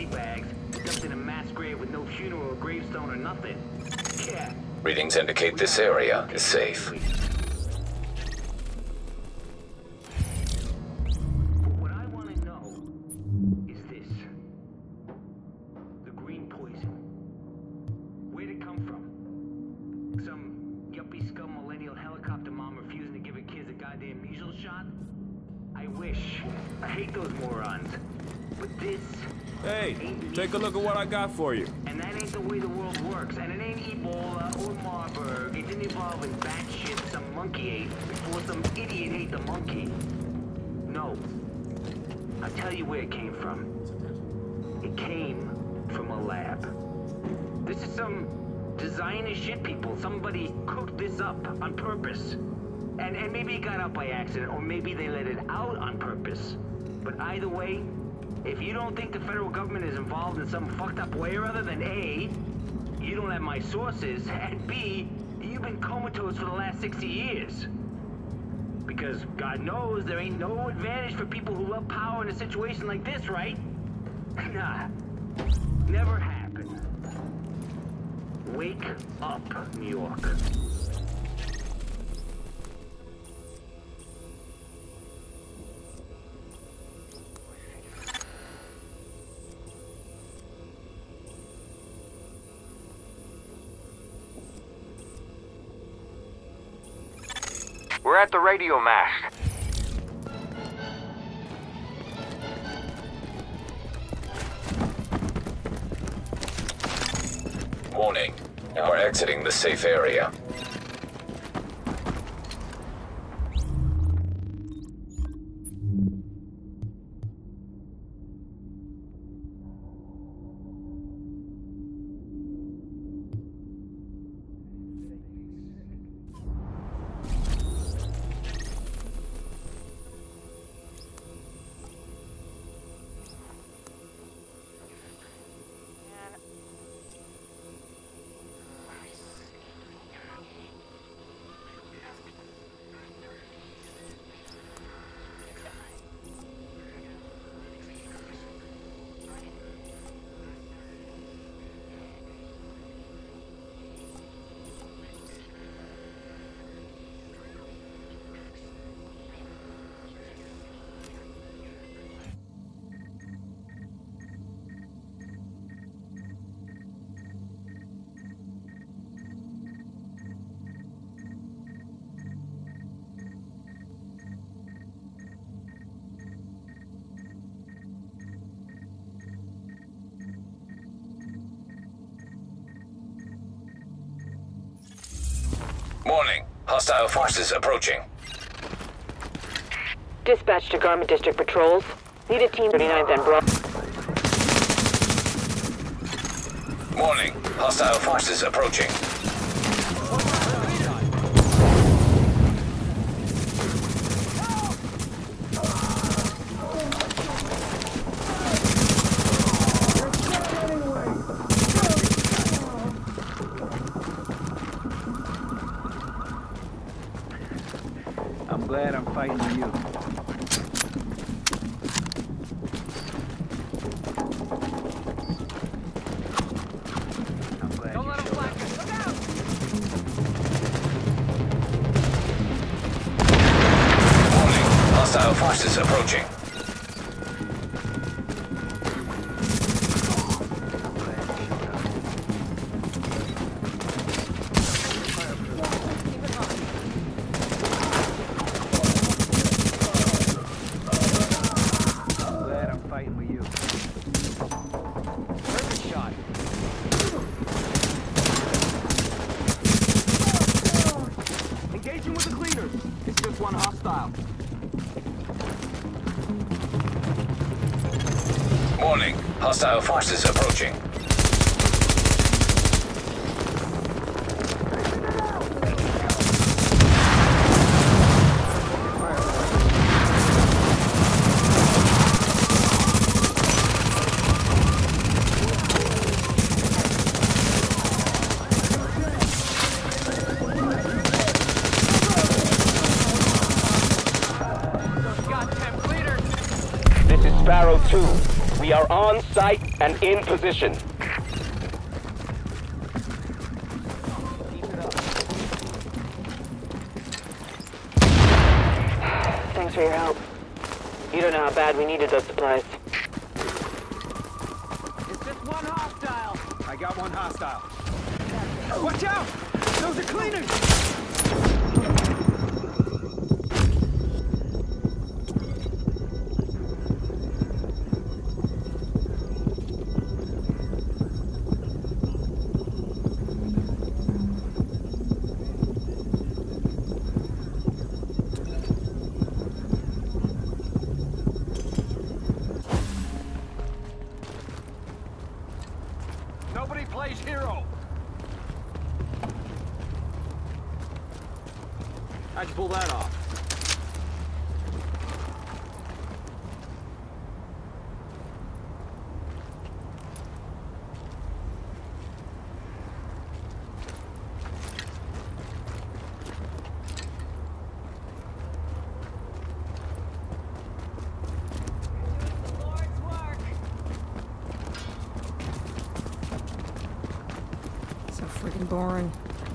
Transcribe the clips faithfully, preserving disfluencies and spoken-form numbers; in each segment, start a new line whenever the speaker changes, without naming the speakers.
bags, dumped in a mass grave with no funeral or gravestone or nothing. Yeah.
Readings indicate this area is safe.
But what I want to know is this. The green poison. Where'd it come from? Some yuppie scum millennial helicopter mom refusing to give her kids a goddamn measles shot? I wish. I hate those morons. But this...
Hey, take a look at what I got for you.
And that ain't the way the world works. And it ain't Ebola or Marburg. It didn't evolve in bat shit some monkey ate before some idiot ate the monkey. No. I'll tell you where it came from. It came from a lab. This is some designer shit, people. Somebody cooked this up on purpose. And, and maybe it got out by accident, or maybe they let it out on purpose. But either way, if you don't think the federal government is involved in some fucked up way or other, then A, you don't have my sources, and B, you've been comatose for the last sixty years. Because God knows there ain't no advantage for people who love power in a situation like this, right? Nah, never happened. Wake up, New York.
We're at the radio mast.
Warning. Now we're exiting the safe area. Warning. Hostile forces approaching.
Dispatch to Garment District Patrols. Need a team thirty-ninth and Bro.
Warning. Hostile forces approaching.
I'm glad I'm fighting with you. I'm glad
Don't
you
let him
showed
flank
up.
us. Look out!
Warning. Hostile forces approaching.
I'm glad I'm fighting with you.
Perfect shot. Engaging with the cleaners. It's just one hostile.
Warning. Hostile forces approaching.
Goddamn cleaners.
This is Sparrow two. We We are on site and in position.
Thanks for your help. You don't know how bad we needed those supplies.
It's just one hostile. I got one hostile. Watch out! Those are cleaners! Nobody plays hero. How'd you pull that off?
So freaking boring.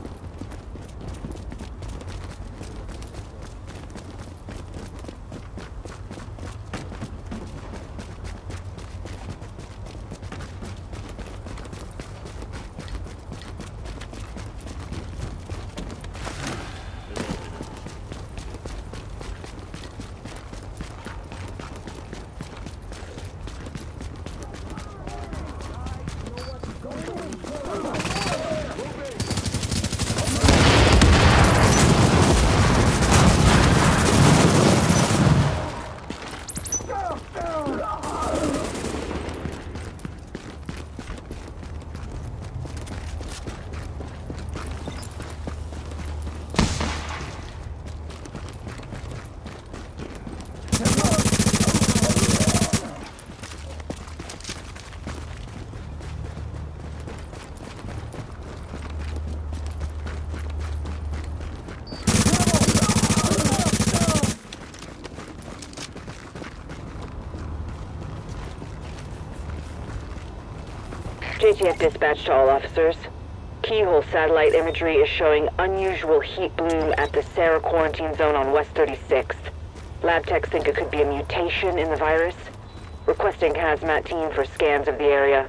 J T F dispatch to all officers. Keyhole satellite imagery is showing unusual heat bloom at the Sarah quarantine zone on West thirty-sixth. Lab techs think it could be a mutation in the virus. Requesting hazmat team for scans of the area.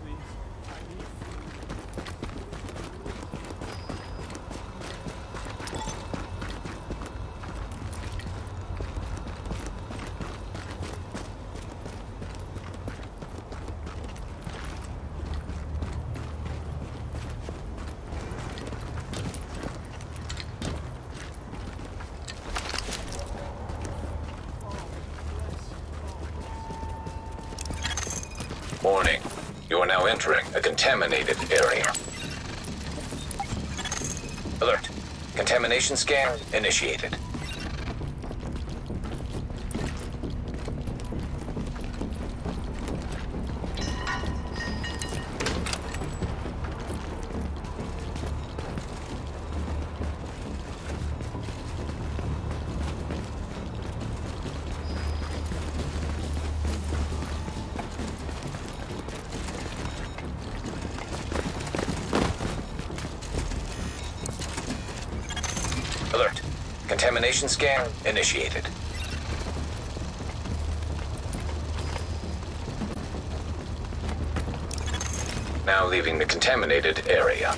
Warning. You are now entering a contaminated area. Alert. Contamination scan initiated. Alert. Contamination scan initiated. Now leaving the contaminated area.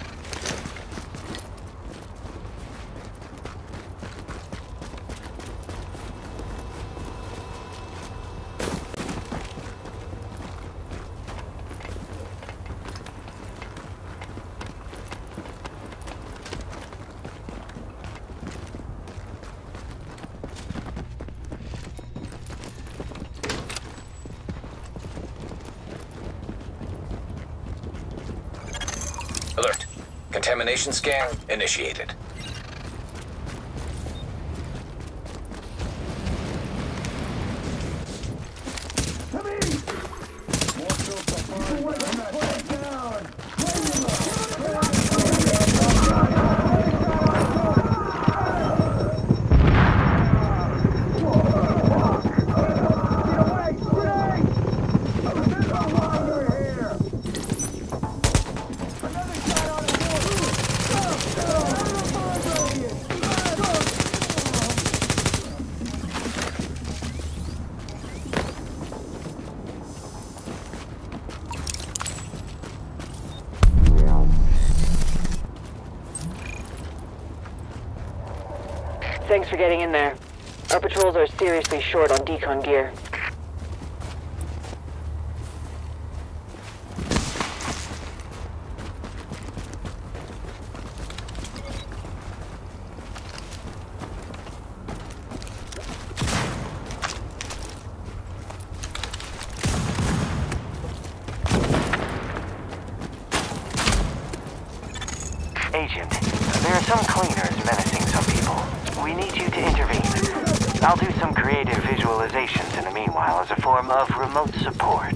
Alert. Contamination scan initiated.
Thanks for getting in there. Our patrols are seriously short on decon gear.
Agent, there are some cleaners menacing some people. We need you to intervene. I'll do some creative visualizations in the meanwhile as a form of remote support.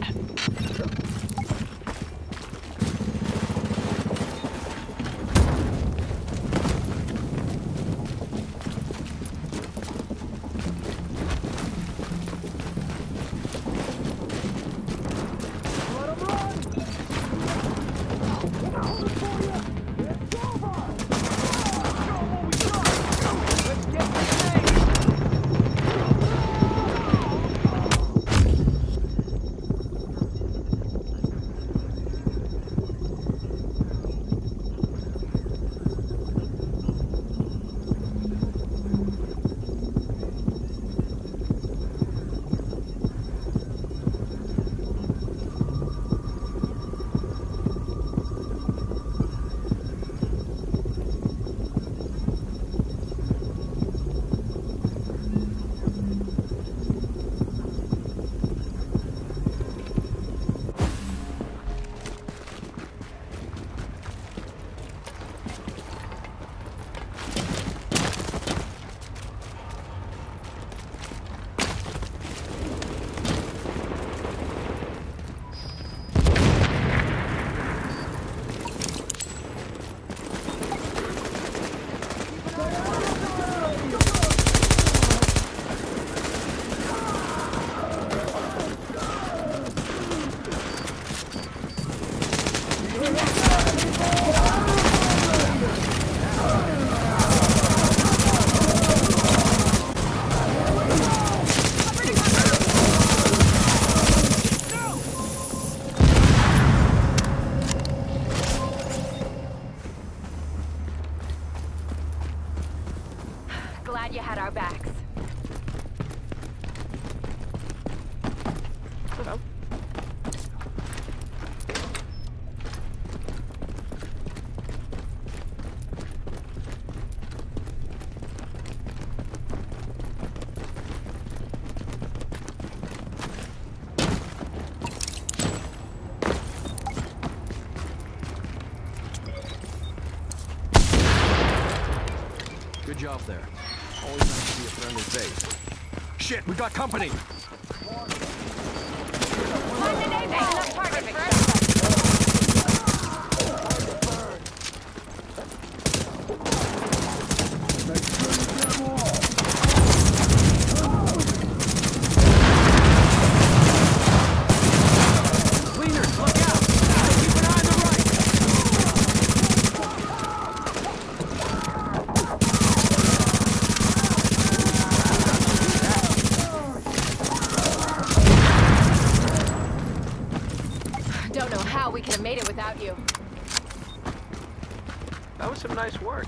Glad you had our backs.
Good job there. Always nice to see a friendly face. Shit, we got company!
Cleaners, look out! Keep an eye on the right!
Don't know how we could have made it without you.
That was some nice work.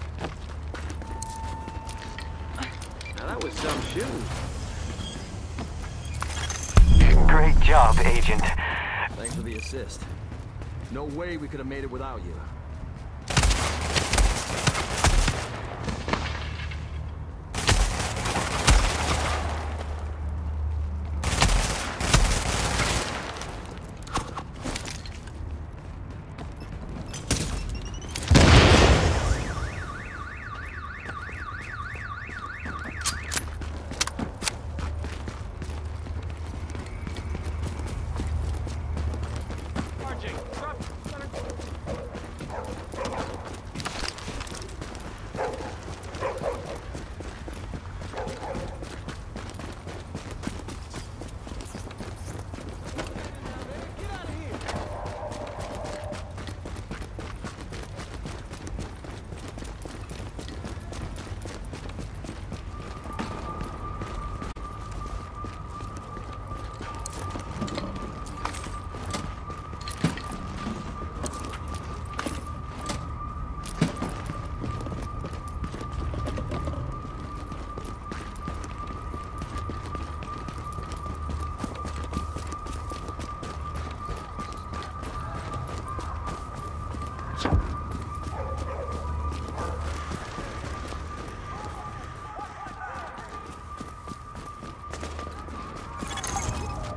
Now that was some shooting.
Great job, Agent.
Thanks for the assist. No way we could have made it without you.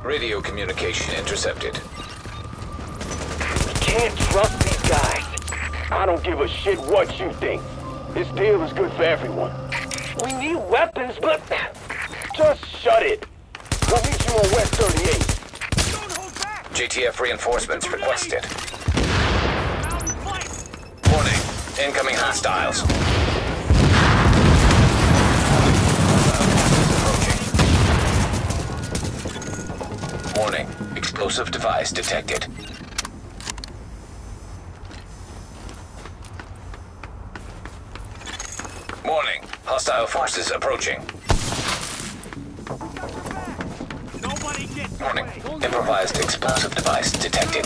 Radio communication intercepted.
Can't trust these guys. I don't give a shit what you think. This deal is good for everyone. We need weapons, but just shut it. We'll meet you on West thirty-eight.
J T F reinforcements requested. Warning, incoming hostiles. Approaching. Warning, explosive device detected. Warning, hostile forces approaching. Warning, improvised explosive device detected.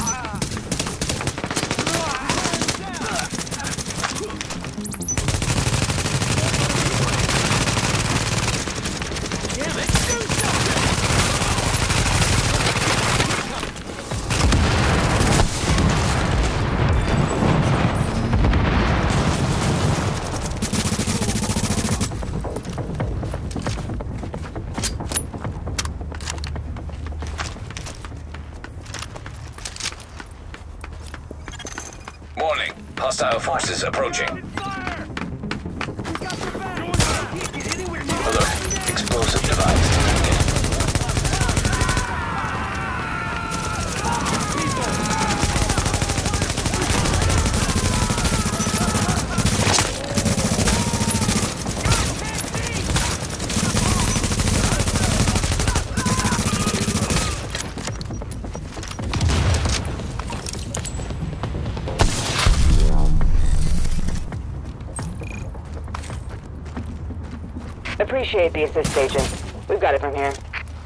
Warning, hostile forces approaching. Alert, explosive device detected.
Appreciate the assist, Agent. We've got it from here.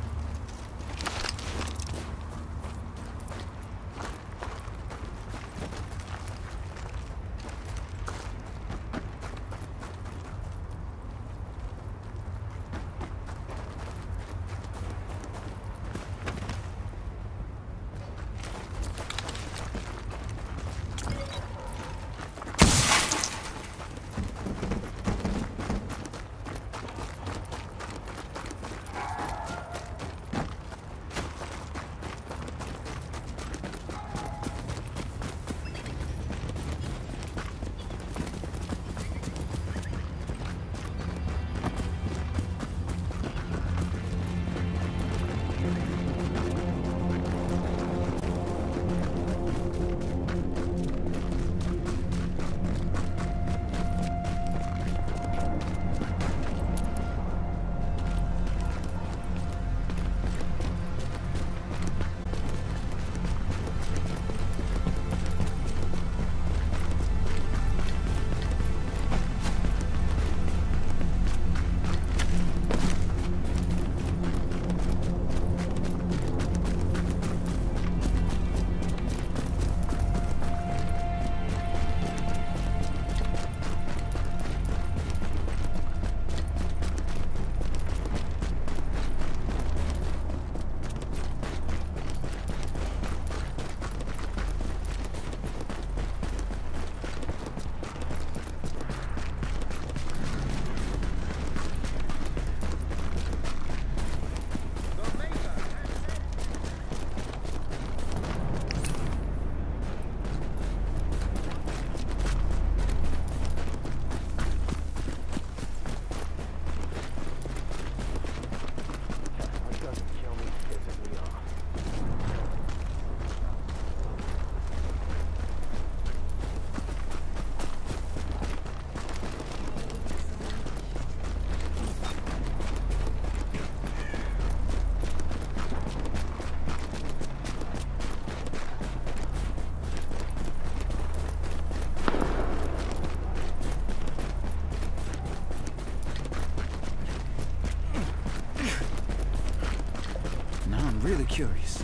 Really curious.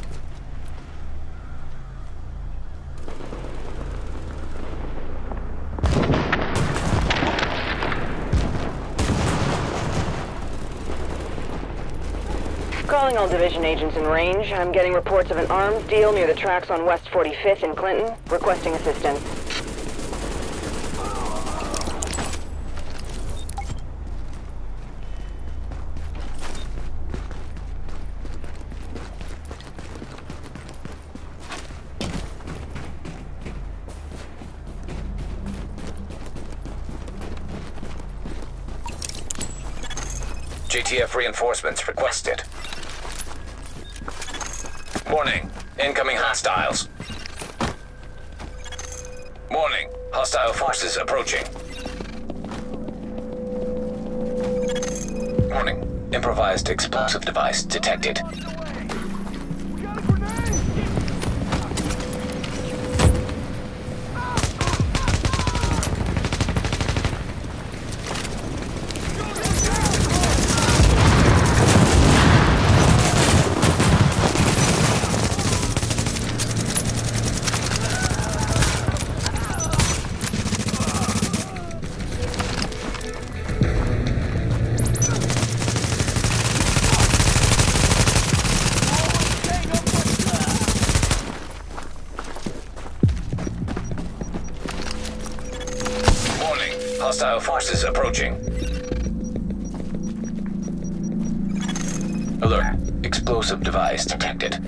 Calling all division agents in range. I'm getting reports of an arms deal near the tracks on West forty-fifth in Clinton. Requesting assistance.
J T F reinforcements requested. Warning. Incoming hostiles. Warning. Hostile forces approaching. Warning. Improvised explosive device detected. Hostile forces approaching. Alert. Explosive device detected.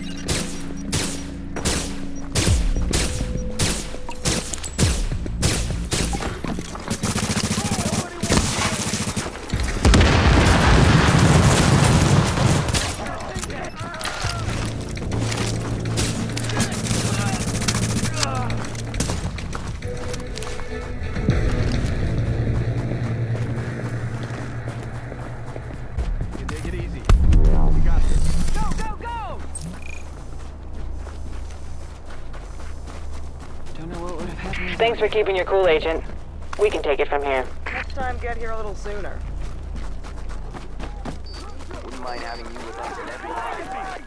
Thanks for keeping your cool, Agent. We can take it from here.
Next time, get here a little sooner.
Wouldn't mind having you with us in every time.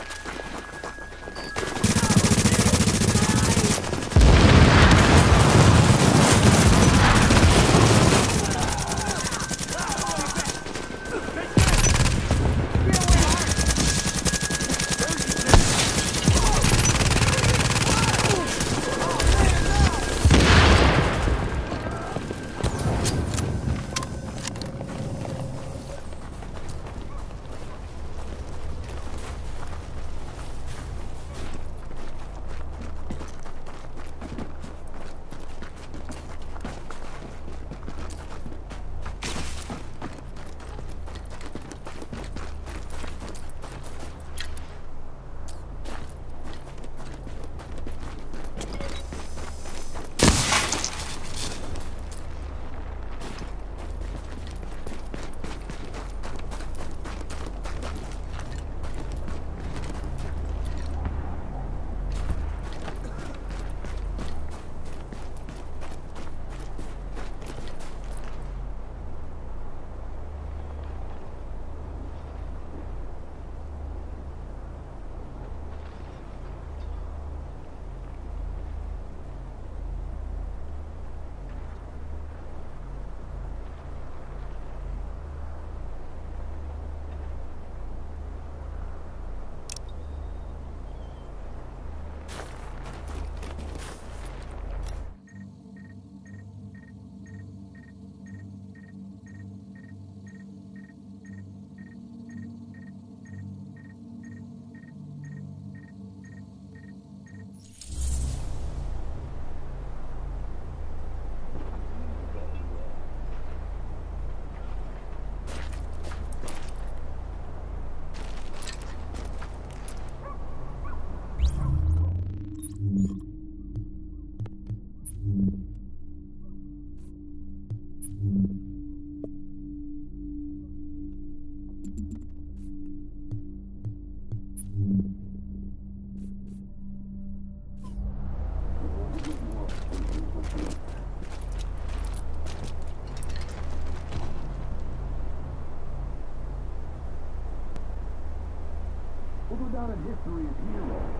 We'll go down in history as heroes.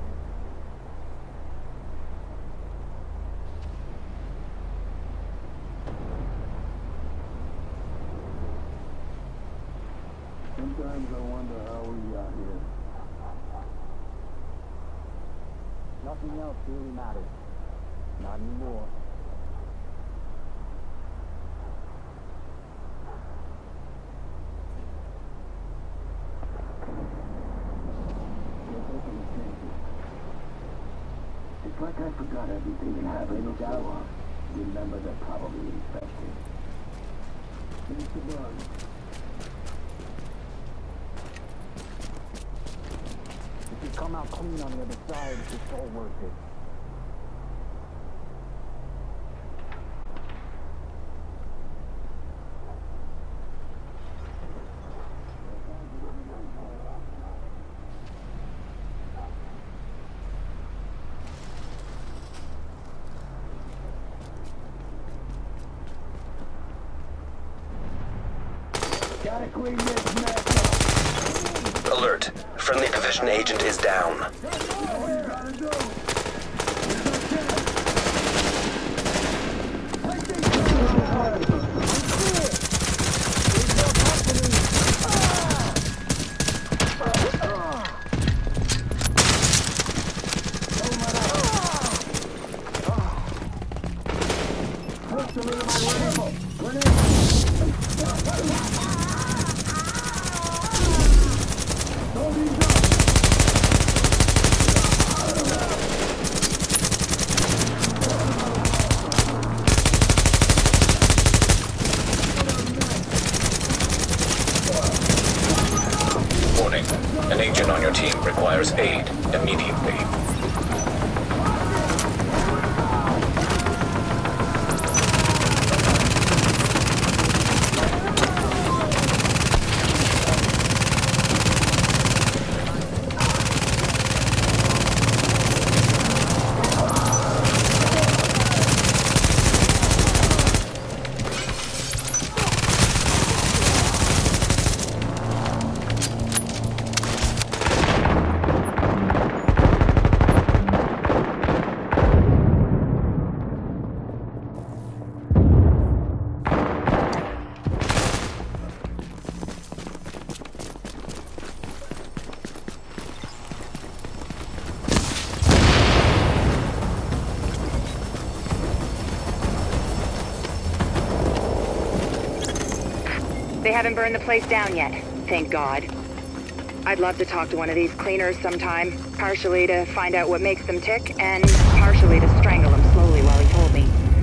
Sometimes I wonder how we got here.
Nothing else really matters. Not anymore.
It's like I forgot everything that happened before. Remember, they're probably infected. Mister Bond.
come out clean on the other side. It's all worth it. Gotta clean this mess up.
Alert. Friendly division agent is down.
Warning. An agent on your team requires aid immediately.
They haven't burned the place down yet, thank God. I'd love to talk to one of these cleaners sometime, partially to find out what makes them tick, and partially to strangle them slowly while he told me.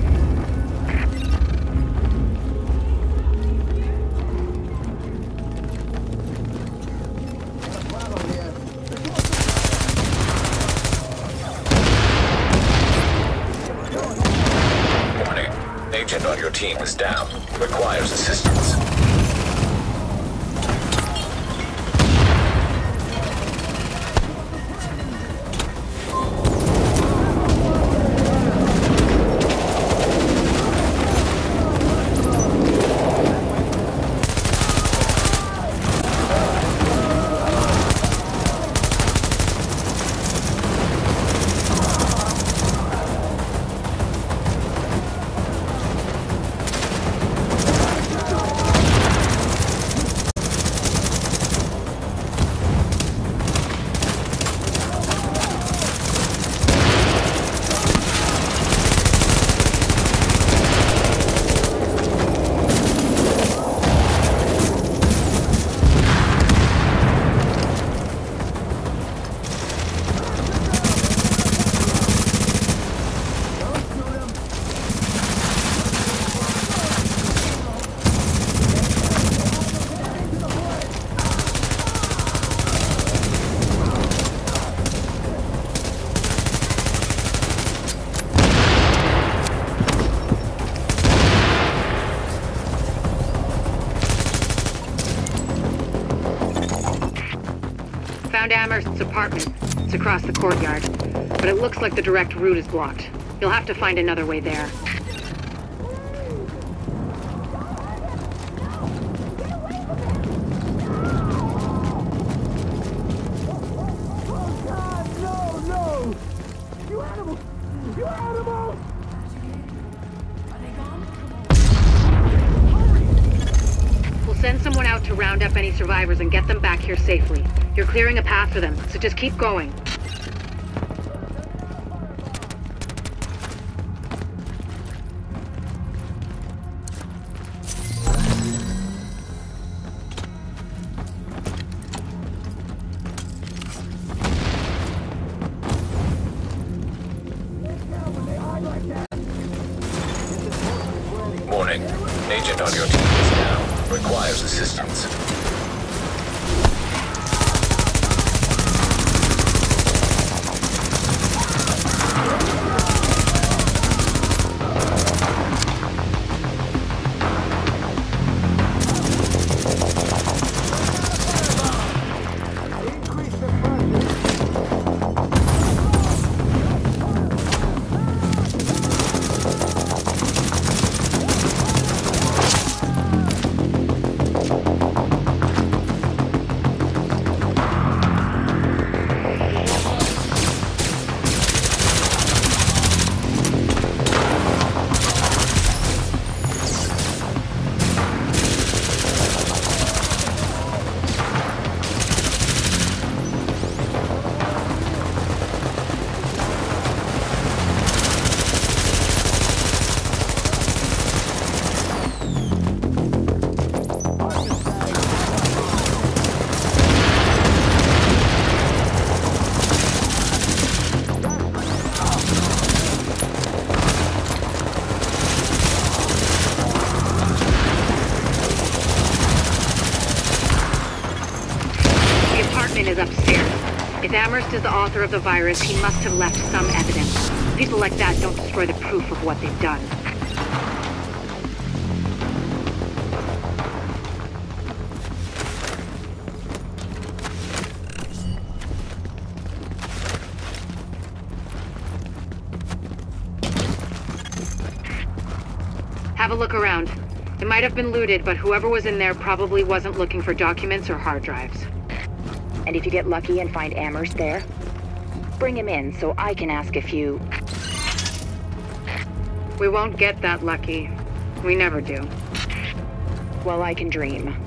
Warning. Agent on your team is down. Requires assistance.
Found Amherst's apartment. It's across the courtyard. But it looks like the direct route is blocked. You'll have to find another way there. Send someone out to round up any survivors and get them back here safely. You're clearing a path for them, so just keep going.
Warning. Agent on your team is down. Requires assistance.
Ryan is upstairs. If Amherst is the author of the virus, he must have left some evidence. People like that don't destroy the proof of what they've done. Have a look around. It might have been looted, but whoever was in there probably wasn't looking for documents or hard drives.
And if you get lucky and find Amherst there, bring him in so I can ask a few...
We won't get that lucky. We never do.
Well, I can dream.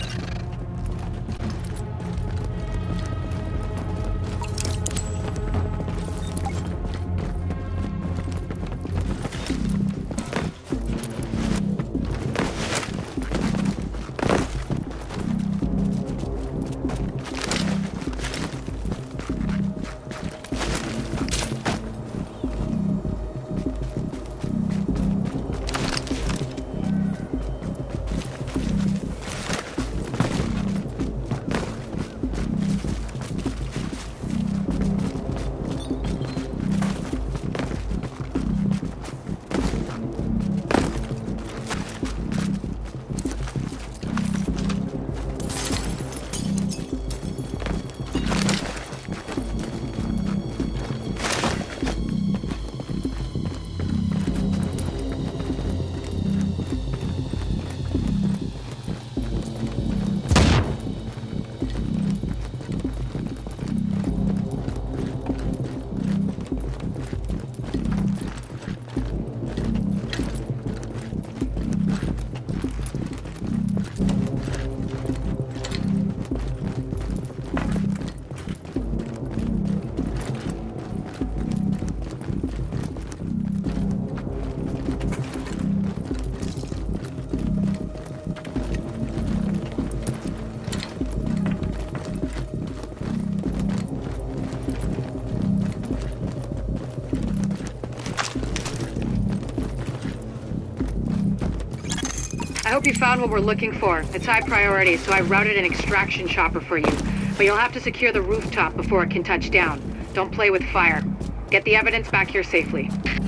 I hope you found what we're looking for. It's high priority, so I routed an extraction chopper for you. But you'll have to secure the rooftop before it can touch down. Don't play with fire. Get the evidence back here safely.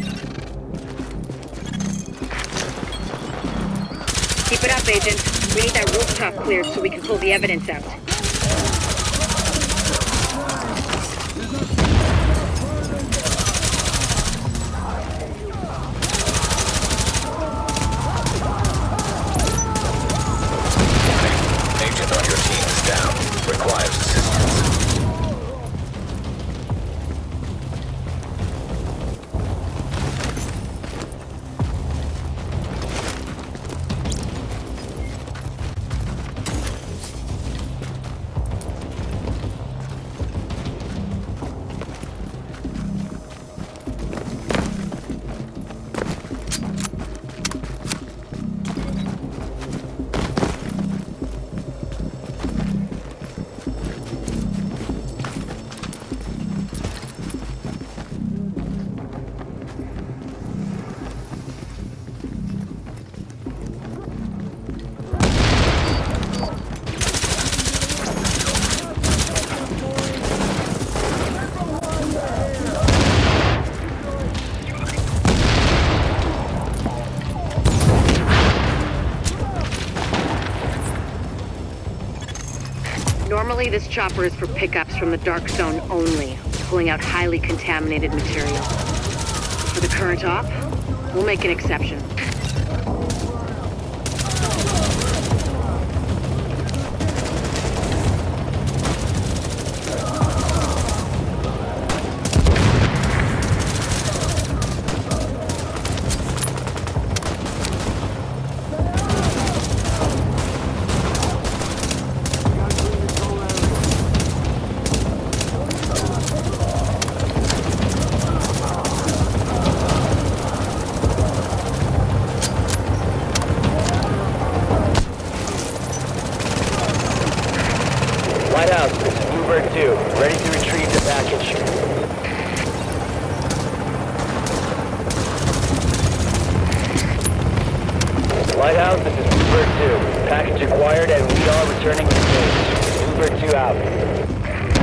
Keep it up, Agent. We need that rooftop cleared so we can pull the evidence out.
Requires assistance.
Normally, this chopper is for pickups from the Dark Zone only, pulling out highly contaminated material. For the current op, we'll make an exception.
Lighthouse, this is Bluebird two. Ready to retrieve the package. Lighthouse, this is Bluebird two. Package acquired and we are returning to base. Bluebird two out.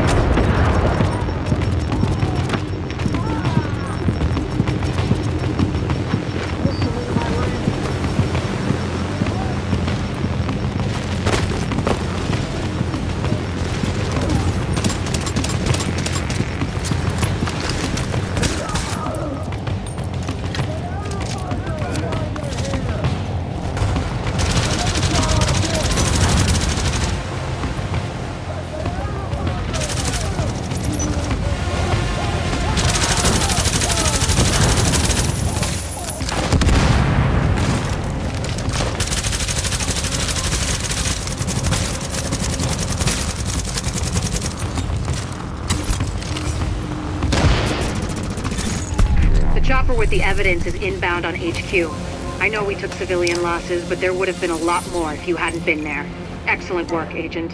chopper with the evidence is inbound on H Q. I know we took civilian losses, but there would have been a lot more if you hadn't been there. Excellent work, Agent.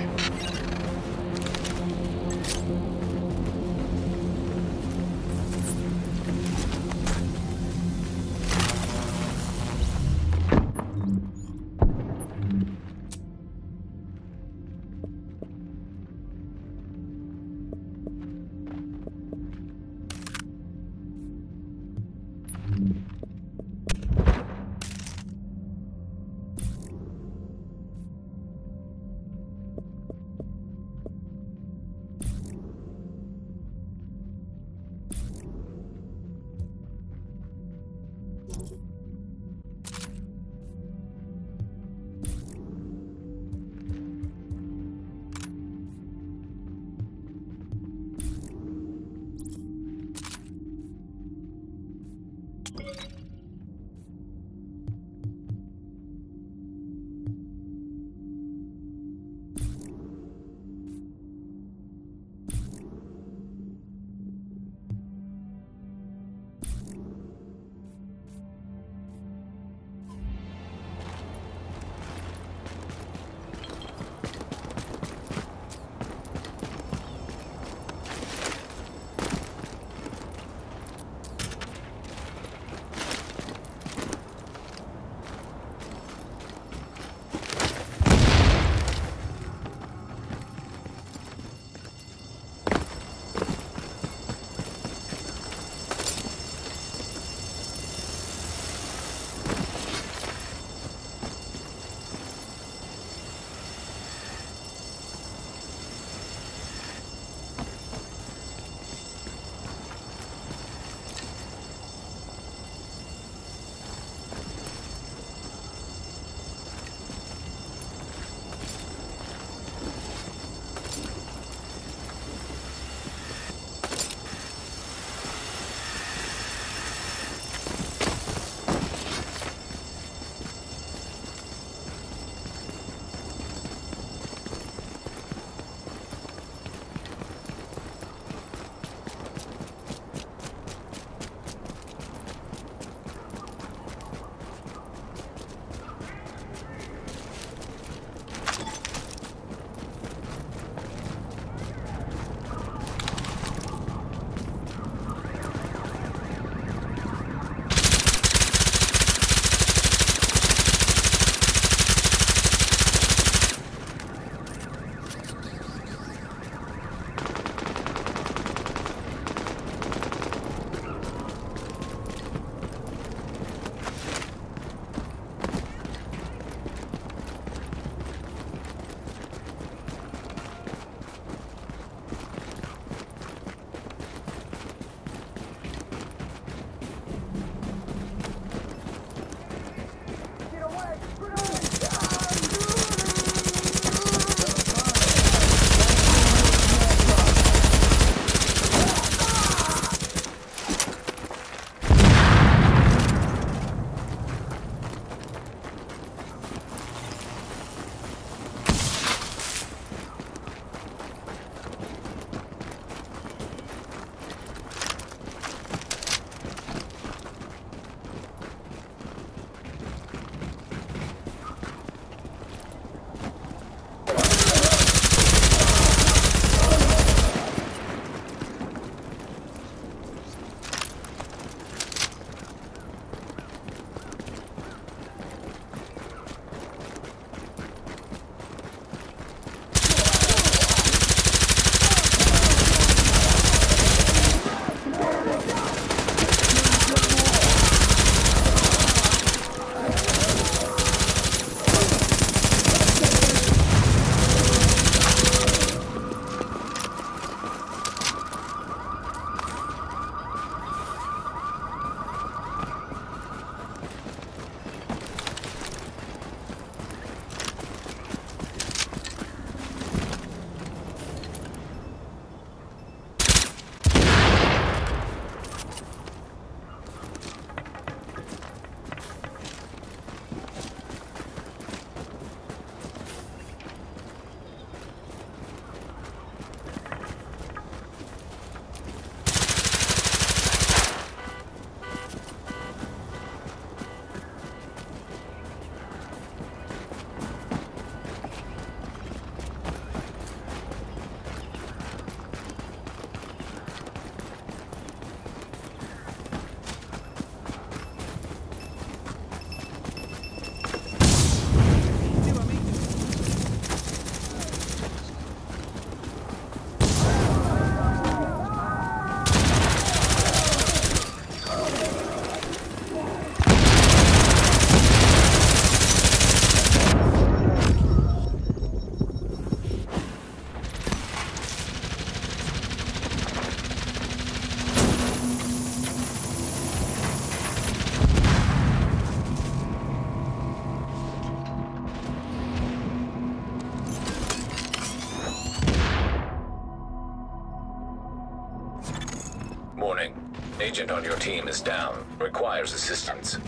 agent on your team is down. Requires assistance.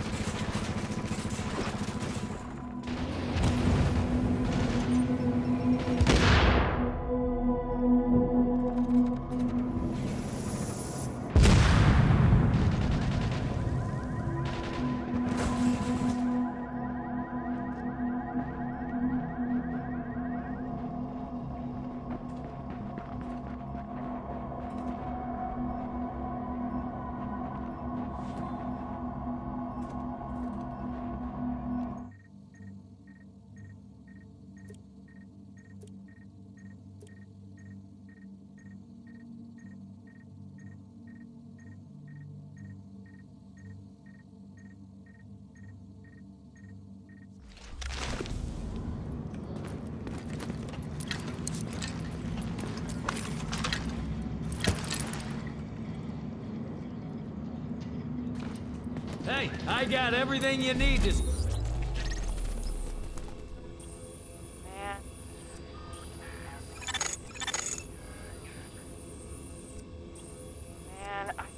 Hey, I got everything you need to...
Man. Man, I...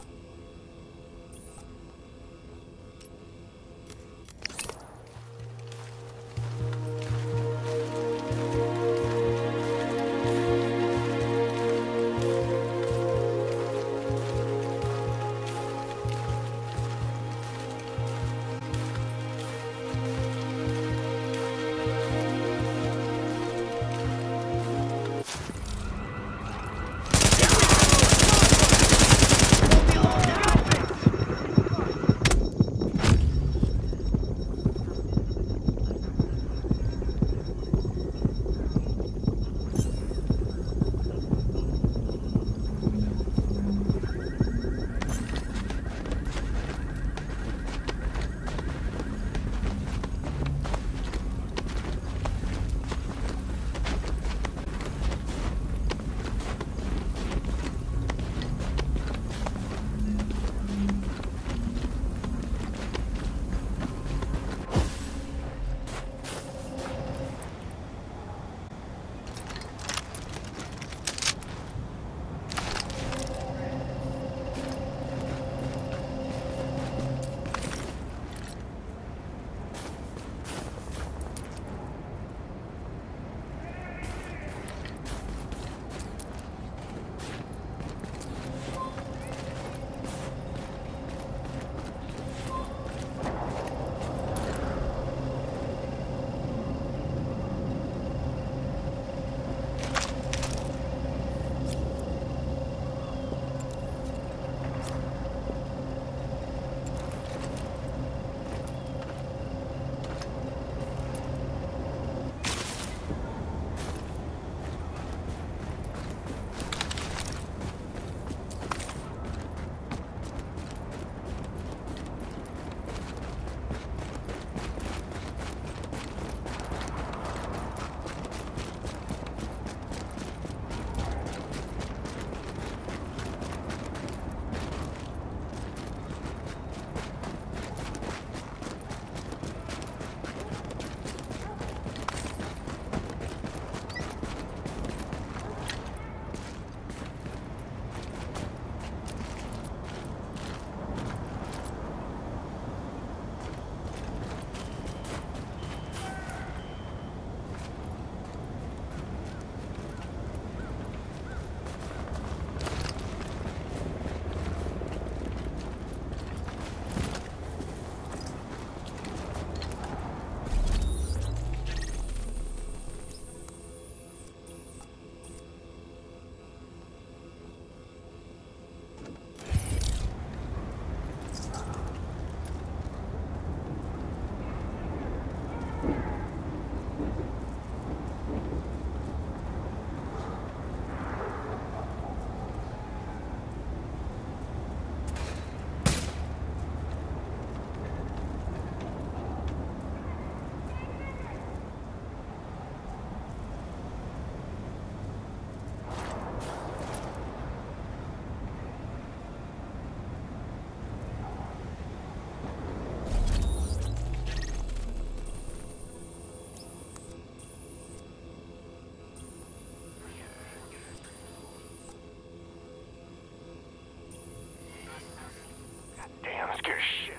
your shit.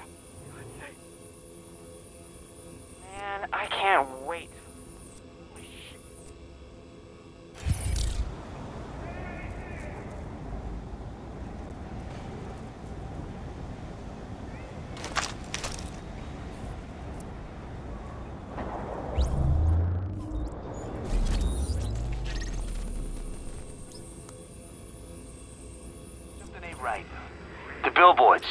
Man, I can't wait. Holy shit.
Something ain't right. The billboards.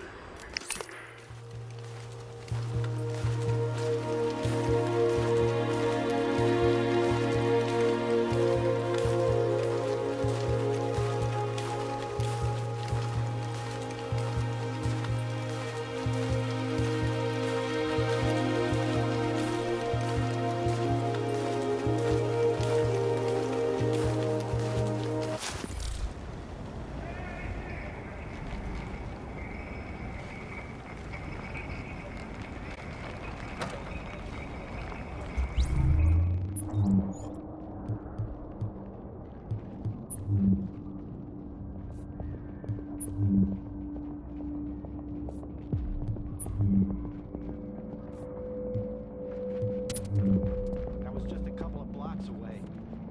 That was just a couple of blocks away.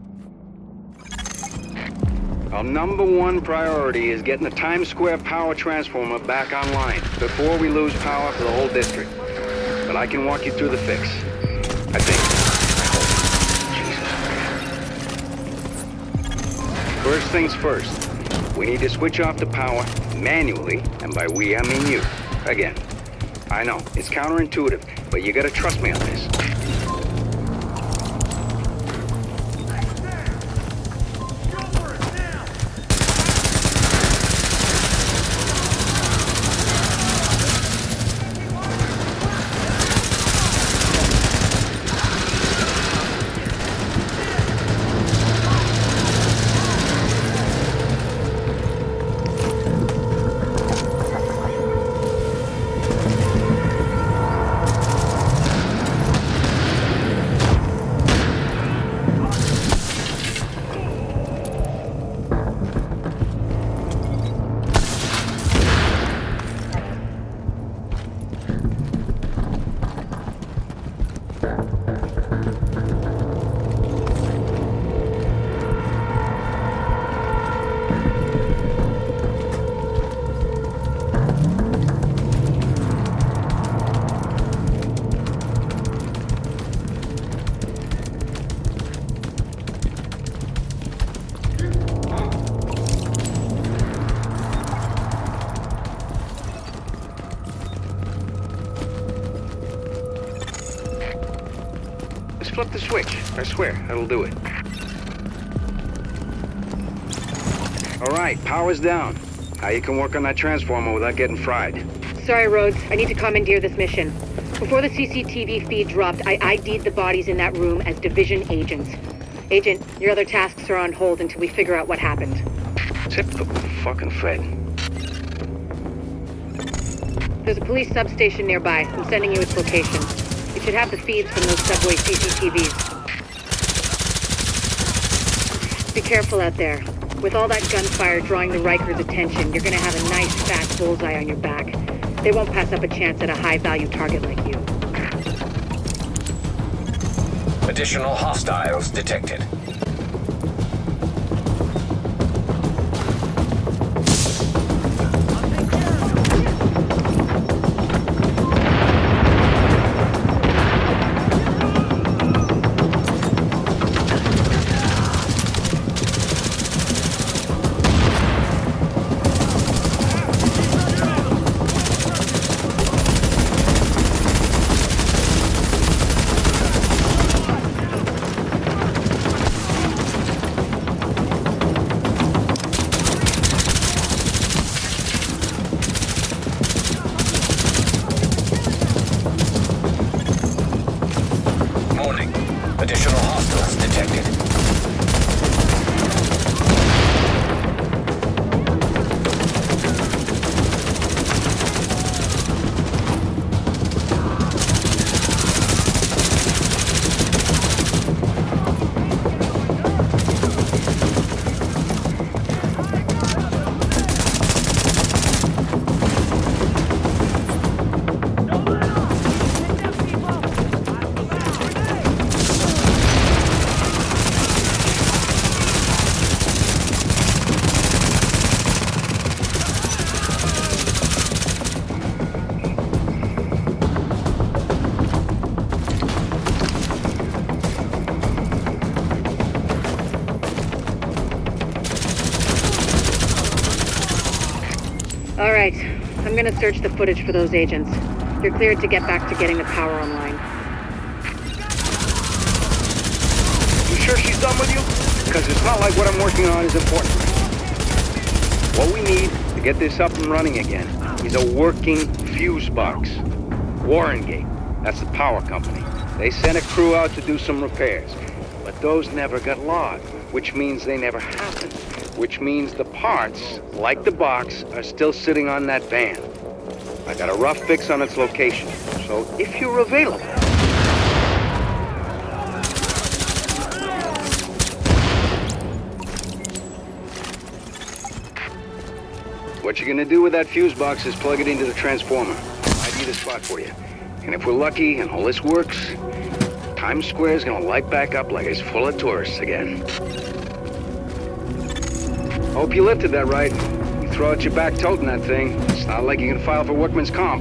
Our number one priority is getting the Times Square power transformer back online before we lose power for the whole district. But I can walk you through the fix. I think. Jesus. First things first. We need to switch off the power manually, and by we, I mean you. Again. I know, it's counterintuitive, but you gotta trust me on this. Flip the switch. I swear, that'll do it. All right, power's down. Now you can work on that transformer without getting fried.
Sorry, Rhodes. I need to commandeer this mission. Before the C C T V feed dropped, I I D'd the bodies in that room as Division agents. Agent, your other tasks are on hold until we figure out what happened.
Typical fucking Fed.
There's a police substation nearby. I'm sending you its location. You should have the feeds from those subway C C T Vs. Be careful out there. With all that gunfire drawing the Rikers' attention, you're gonna have a nice fat bullseye on your back. They won't pass up a chance at a high-value target like you.
Additional hostiles detected.
right. I'm gonna search the footage for those agents. You're cleared to get back to getting the power online.
You sure she's done with you? Because it's not like what I'm working on is important. What we need to get this up and running again is a working fuse box. Warrengate, that's the power company. They sent a crew out to do some repairs, but those never got logged, which means they never happened, which means the parts, like the box, are still sitting on that van. I got a rough fix on its location, so if you're available... What you're gonna do with that fuse box is plug it into the transformer. I need a spot for you. And if we're lucky and all this works, Times Square is gonna light back up like it's full of tourists again. Hope you lifted that right. You throw out your back toting that thing. It's not like you can file for workman's comp.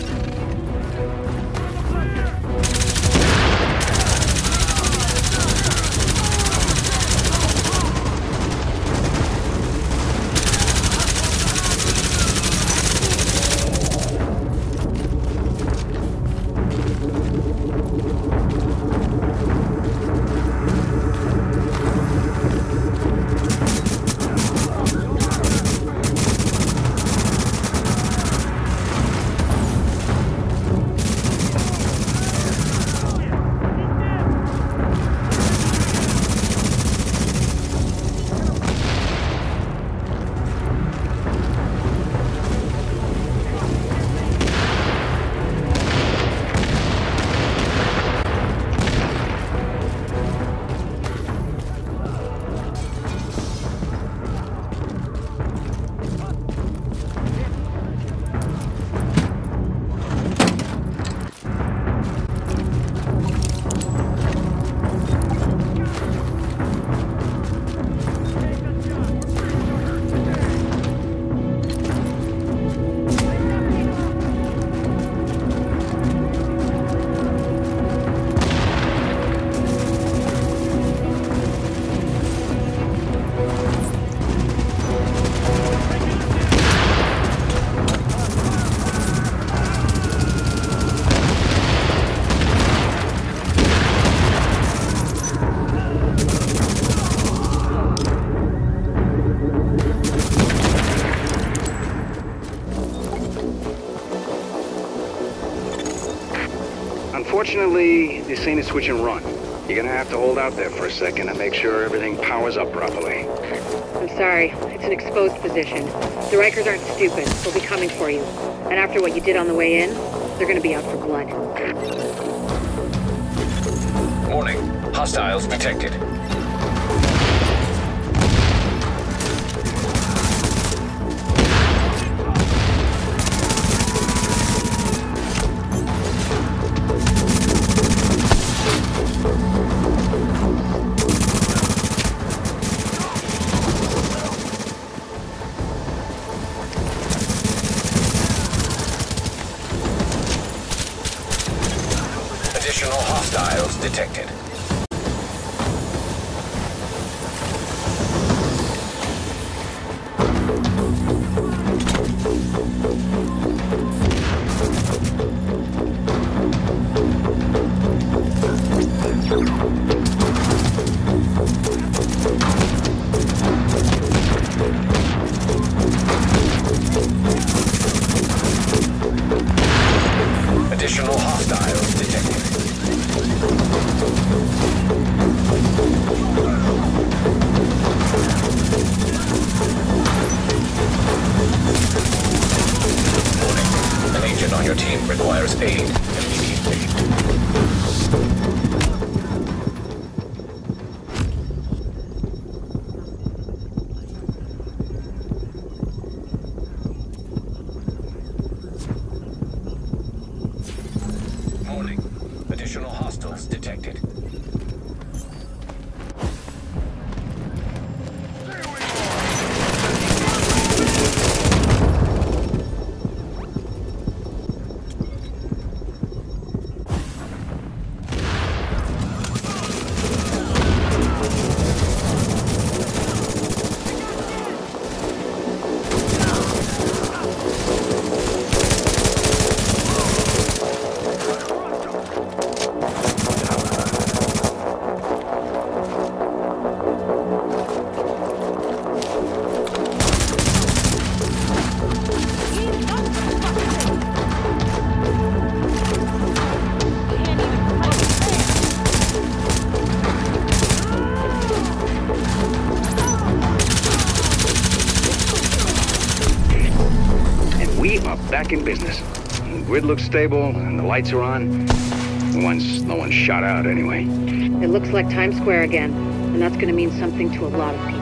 Unfortunately, this ain't a switch and run. You're gonna have to hold out there for a second and make sure everything powers up properly.
I'm sorry. It's an exposed position. The Rikers aren't stupid. They'll be coming for you. And after what you did on the way in, they're gonna be out for blood.
Warning. Hostiles detected. Additional hostiles detected. Additional hostiles detected. Warning. An agent on your team requires aid immediately. Additional hostiles detected.
back in business. The grid looks stable, and the lights are on. Once no one's shot out, anyway.
It looks like Times Square again, and that's gonna mean something to a lot of people.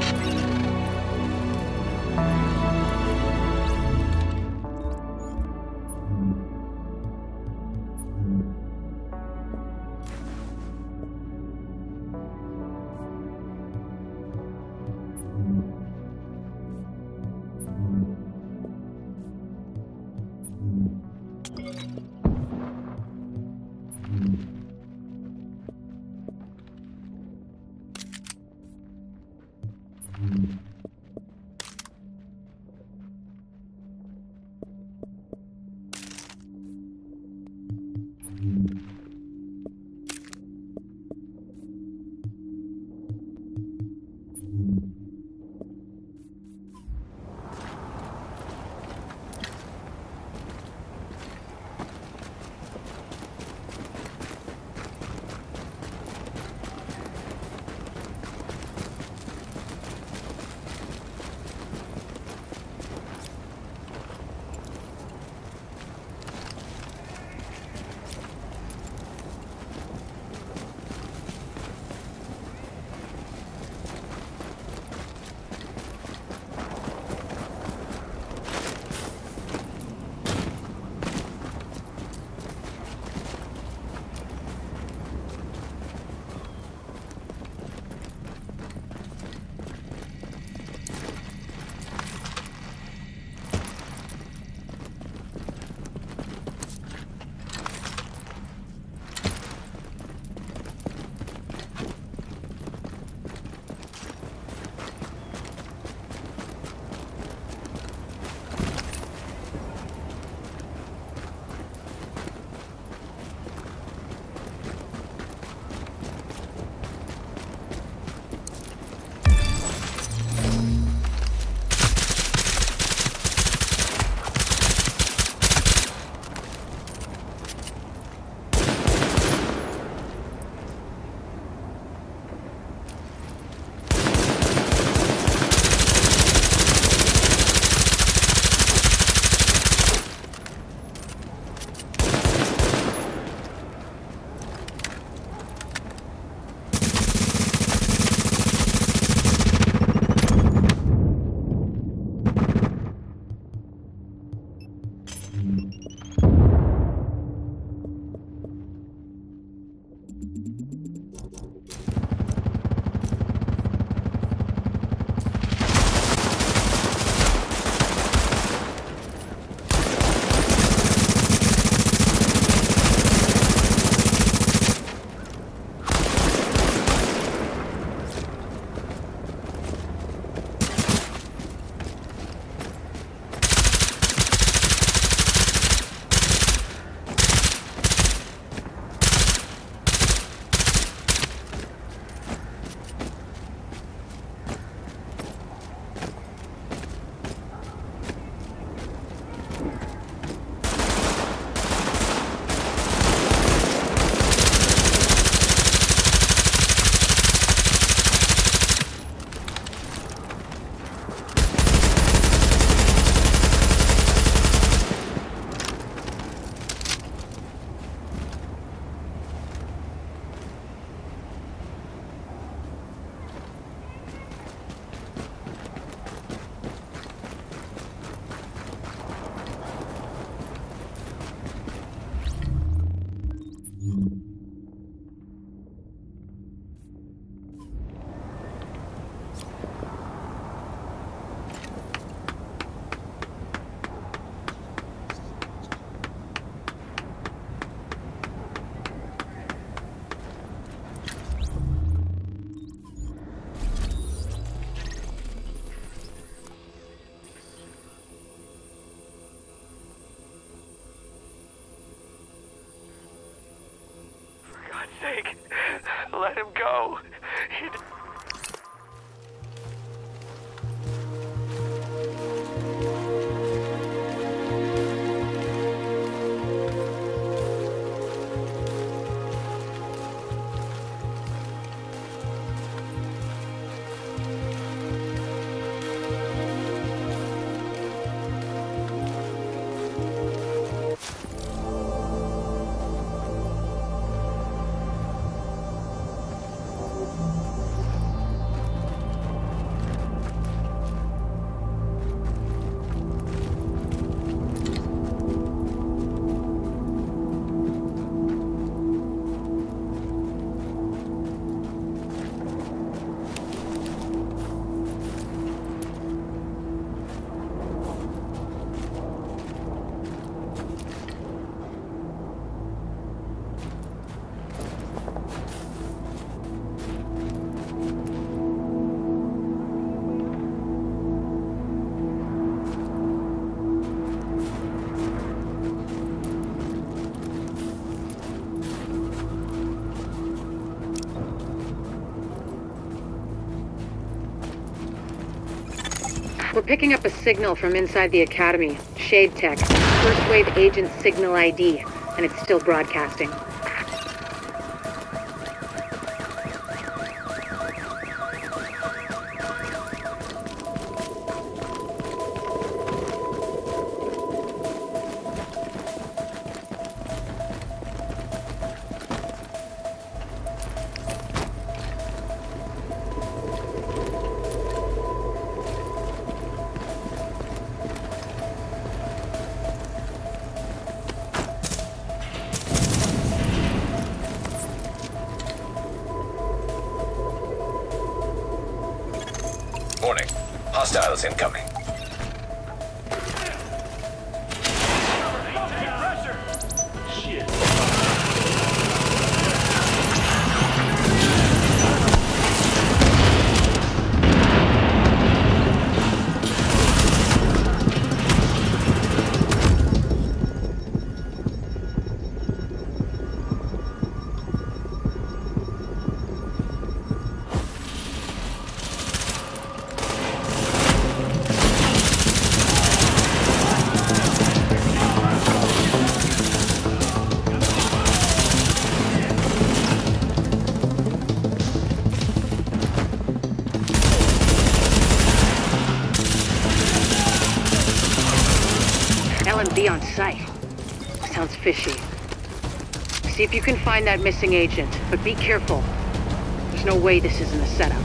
sake, let him go. He
We're picking up a signal from inside the Academy. Shade Tech. First Wave Agent Signal I D. And it's still broadcasting.
Warning. Hostiles incoming.
L M B on site. Sounds fishy. See if you can find that missing agent, but be careful. There's no way this isn't a setup.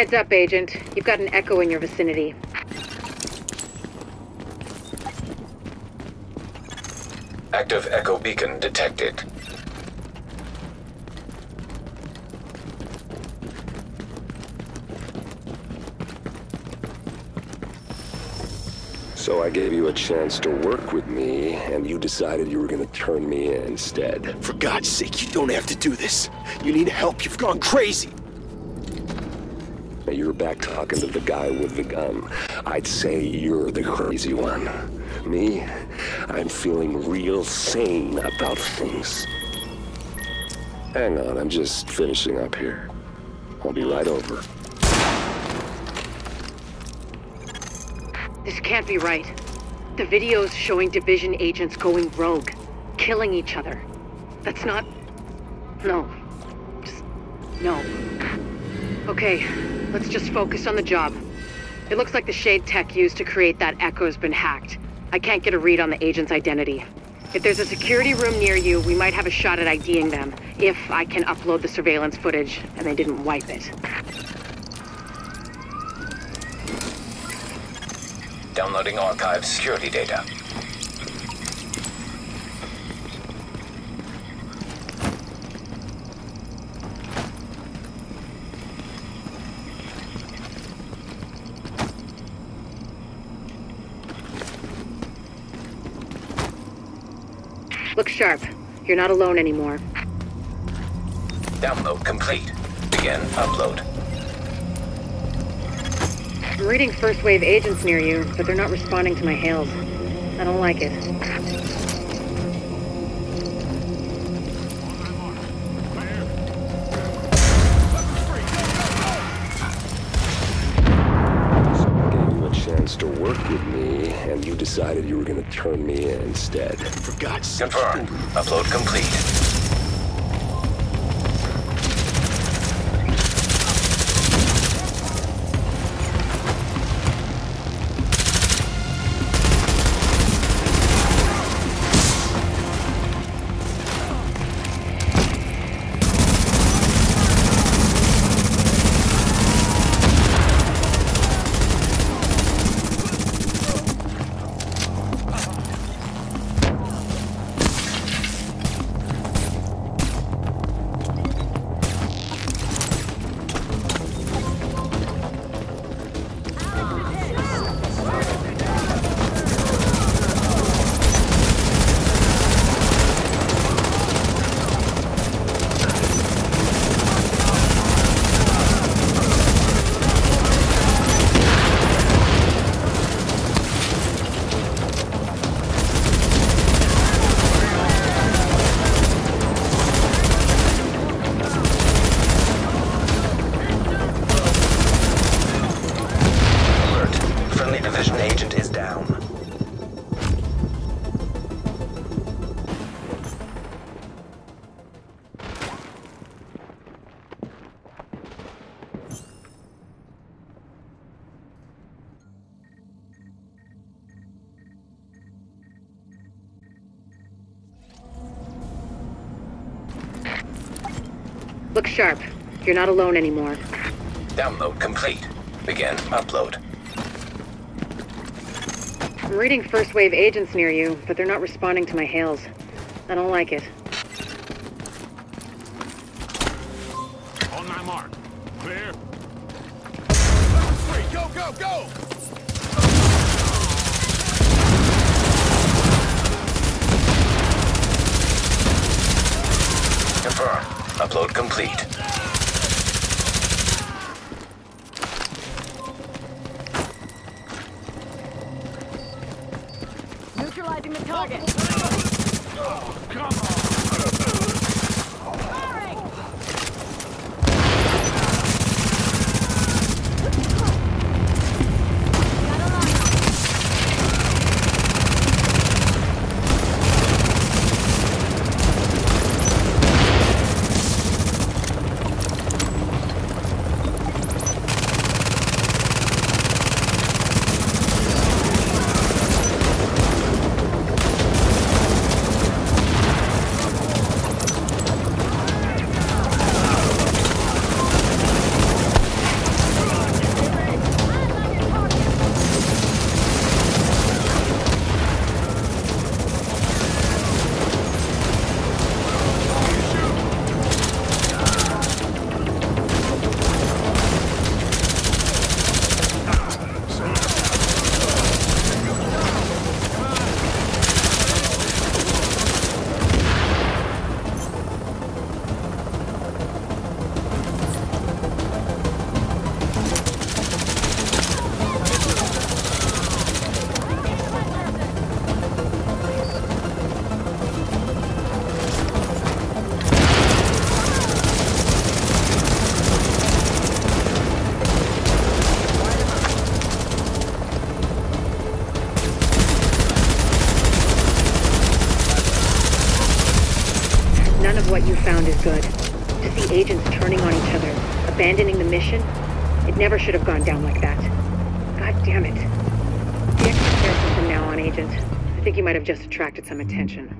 Heads up, Agent. You've got an Echo in your vicinity.
Active Echo beacon detected.
So I gave you a chance to work with me, and you decided you were gonna turn me in instead.
For God's sake, you don't have to do this. You need help. You've gone crazy.
Now you're back talking to the guy with the gun. I'd say you're the crazy one. Me, I'm feeling real sane about things. Hang on, I'm just finishing up here. I'll be right over.
This can't be right. The video's showing Division agents going rogue, killing each other. That's not... No. Just... no. Okay, let's just focus on the job. It looks like the Shade tech used to create that Echo's been hacked. I can't get a read on the agent's identity. If there's a security room near you, we might have a shot at IDing them, if I can upload the surveillance footage and they didn't wipe it.
Downloading archive security data.
Look sharp. You're not alone anymore.
Download complete. Begin upload.
I'm reading first wave agents near you, but they're not responding to my hails. I don't like it.
So I gave you a chance to work with me, and you decided you were gonna turn me in instead.
For God's sake.
Confirmed. Upload complete.
Look sharp. You're not alone anymore.
Download complete. Begin upload.
I'm reading first wave agents near you, but they're not responding to my hails. I don't like it.
On my mark. Clear.
Free, go, go, go!
Confirm. Upload complete.
Neutralizing the target.
Oh, come on.
what you found is good. To see agents turning on each other, abandoning the mission, it never should have gone down like that. God damn it. Be extra careful from now on, Agent. I think you might have just attracted some attention.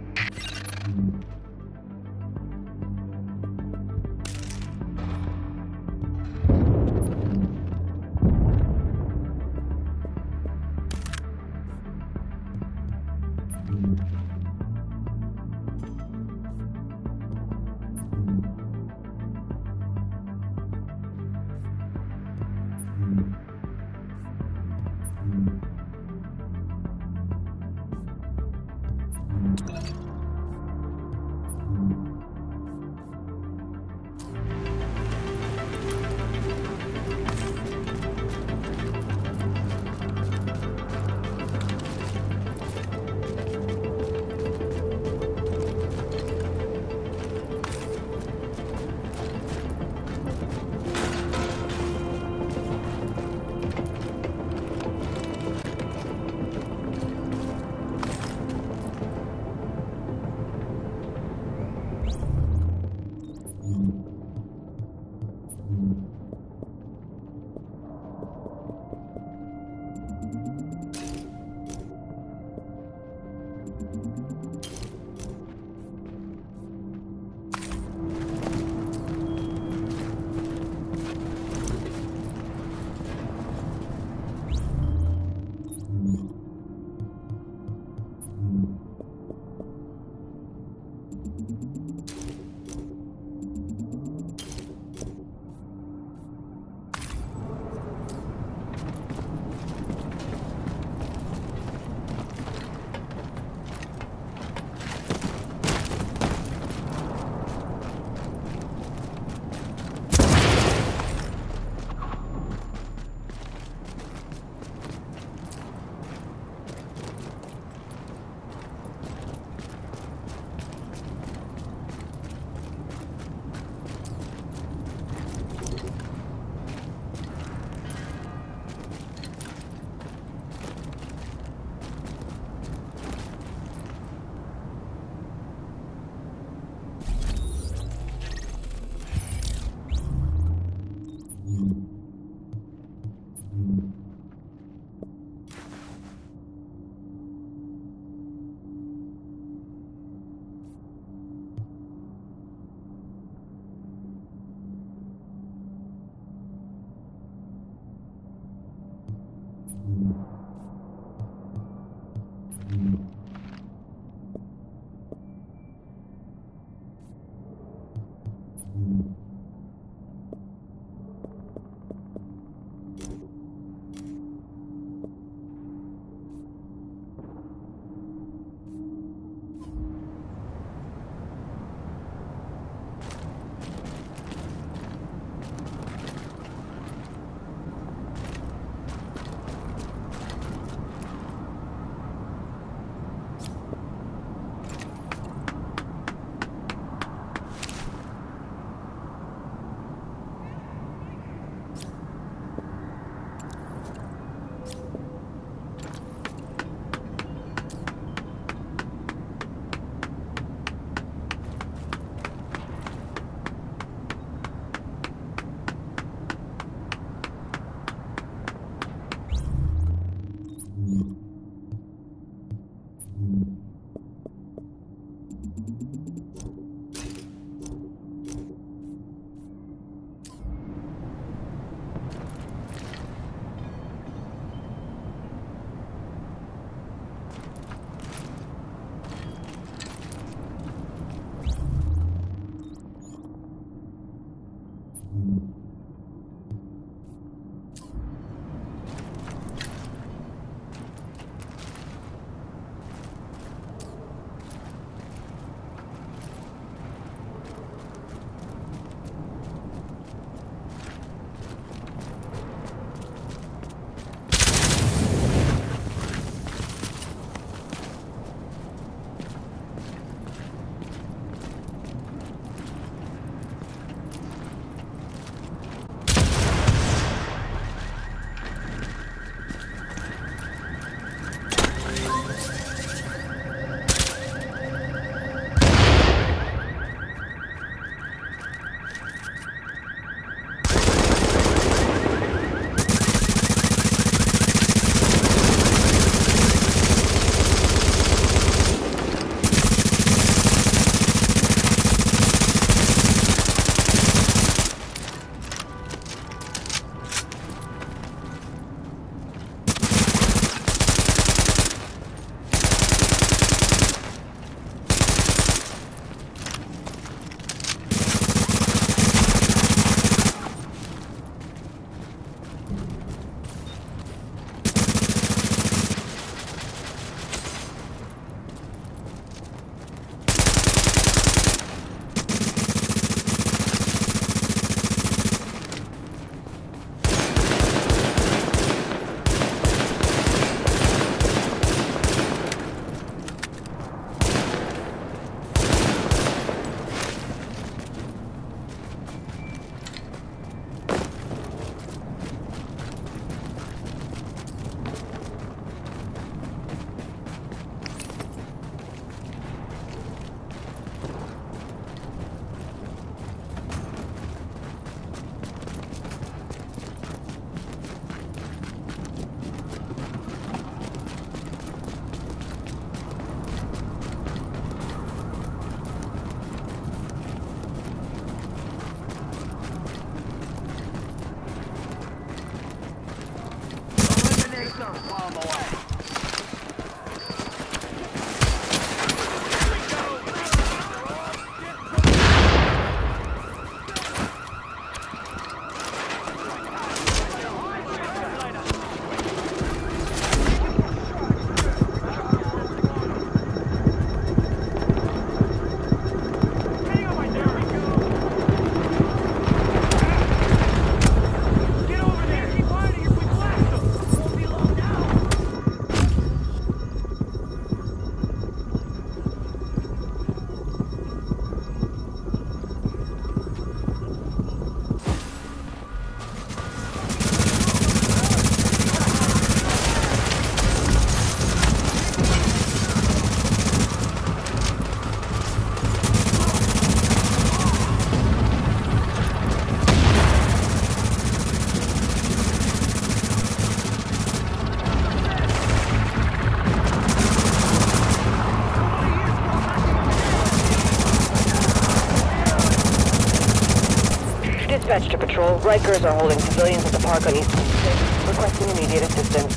Dispatch to patrol. Rikers are holding civilians at the park on East sixth, requesting immediate assistance.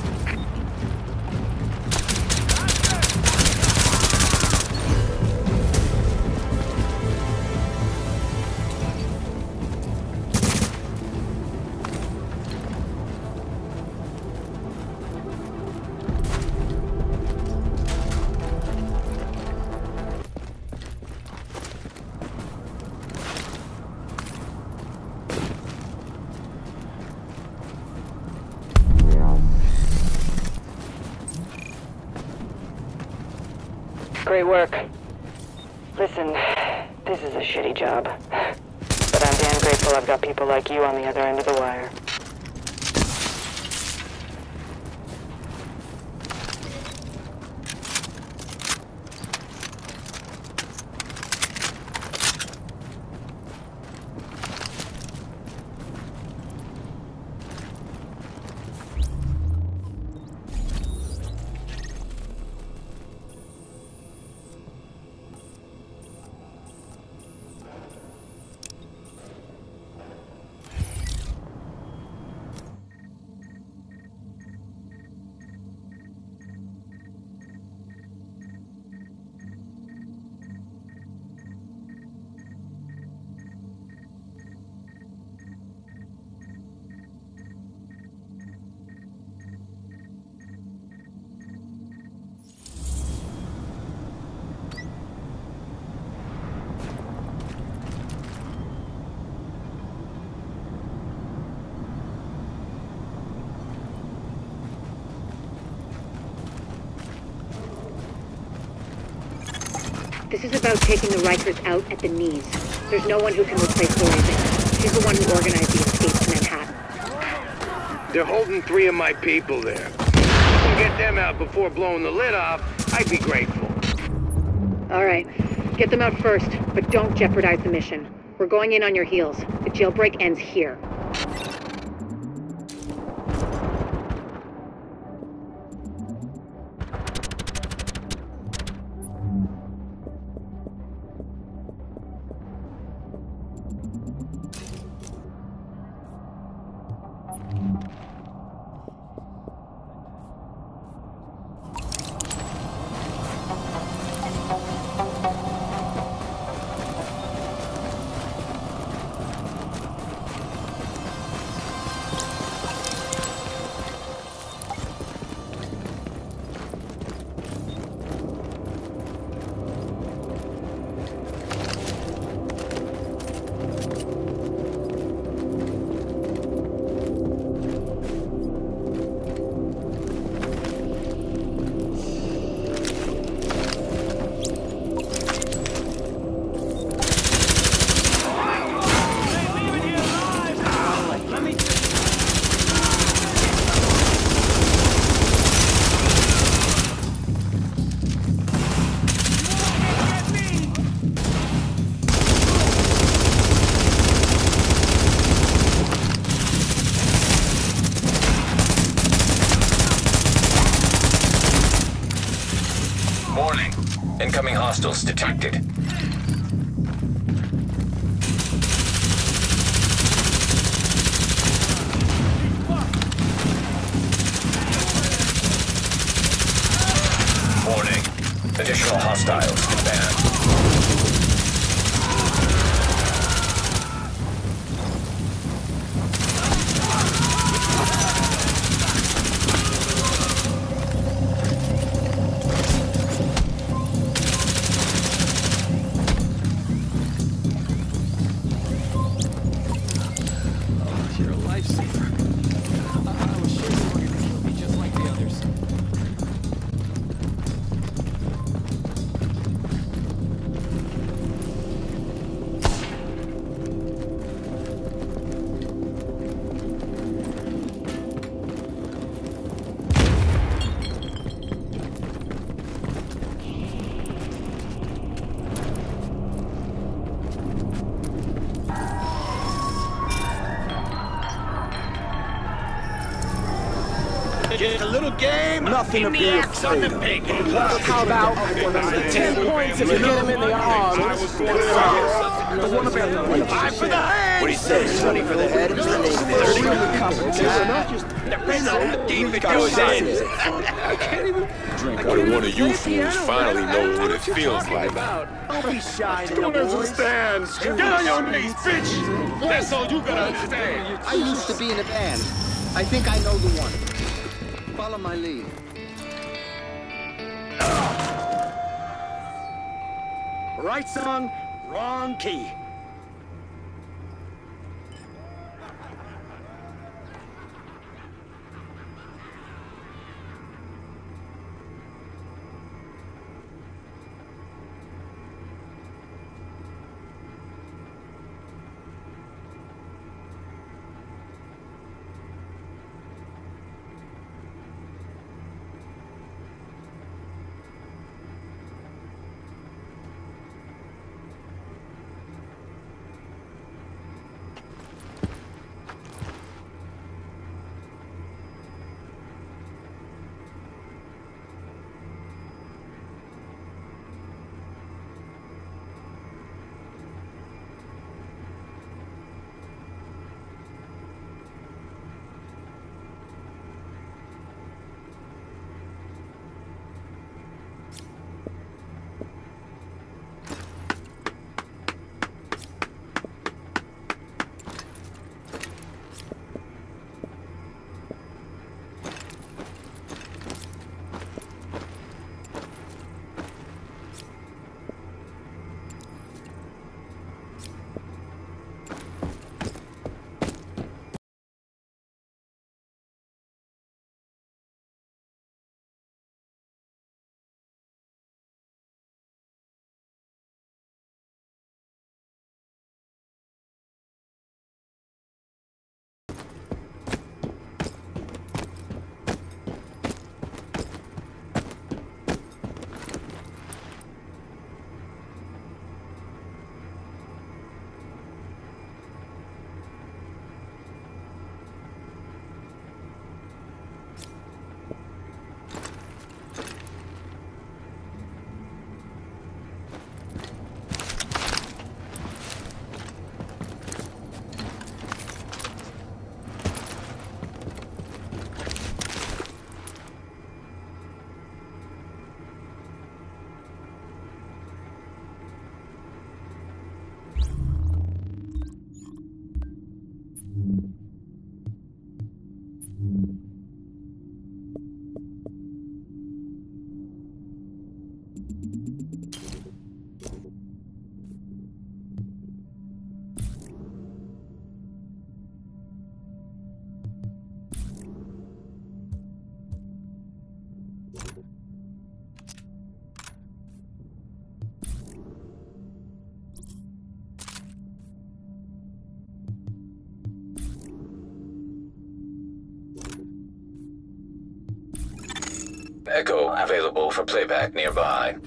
Great work. Listen, this is a shitty job. But I'm damn grateful I've got people like you on the other end of the wire.
This is about taking the Rikers out at the knees. There's no one who can replace Lori Vick. She's the one who organized the escape to Manhattan.
They're holding three of my people there. If you can get them out before blowing the lid off, I'd be grateful.
All right. Get them out first, but don't jeopardize the mission. We're going in on your heels. The jailbreak ends here.
Incoming hostiles detected. Warning. Additional hostiles inbound.
Just a little game.
Nothing
in
to
the
be
axe on the
afraid
bacon.
How about ten points if you get him in the arms?
The one about the five for the head.
What do you say? twenty for the head? What's the name?
Depends on how deep it goes in.
I can't even drink. What do one of you fools finally know what it feels like?
Don't be shy,
Don't understand. Get on your knees, bitch. That's all you gotta understand.
I used to be in a band. I think I know the one. Follow my lead.
Right song, wrong key.
Echo available for playback nearby.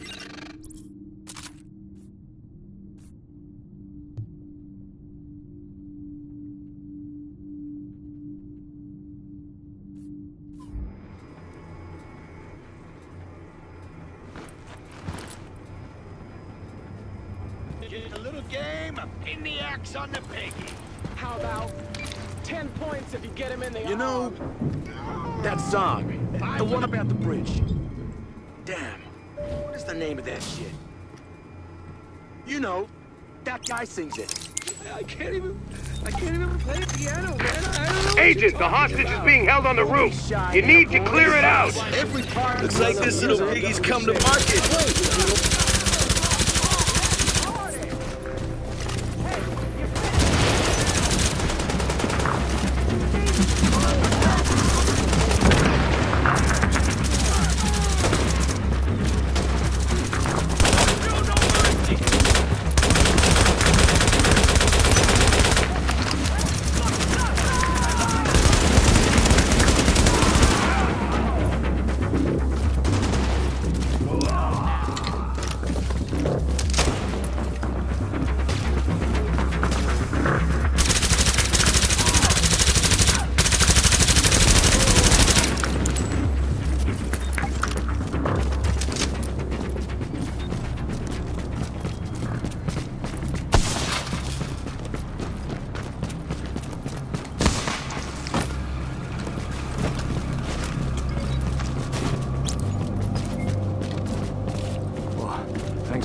Just a little game, pin the axe on the piggy.
How about ten points if you get him in the
You know,
arms?
that song, the one about the bridge. Damn, what is the name of that shit? You know, that guy sings it.
I can't even, I can't even play the piano, man. I don't know.
Agent, the hostage is being held on the roof. You need to clear it out.
Every part looks like this little piggy's come to market.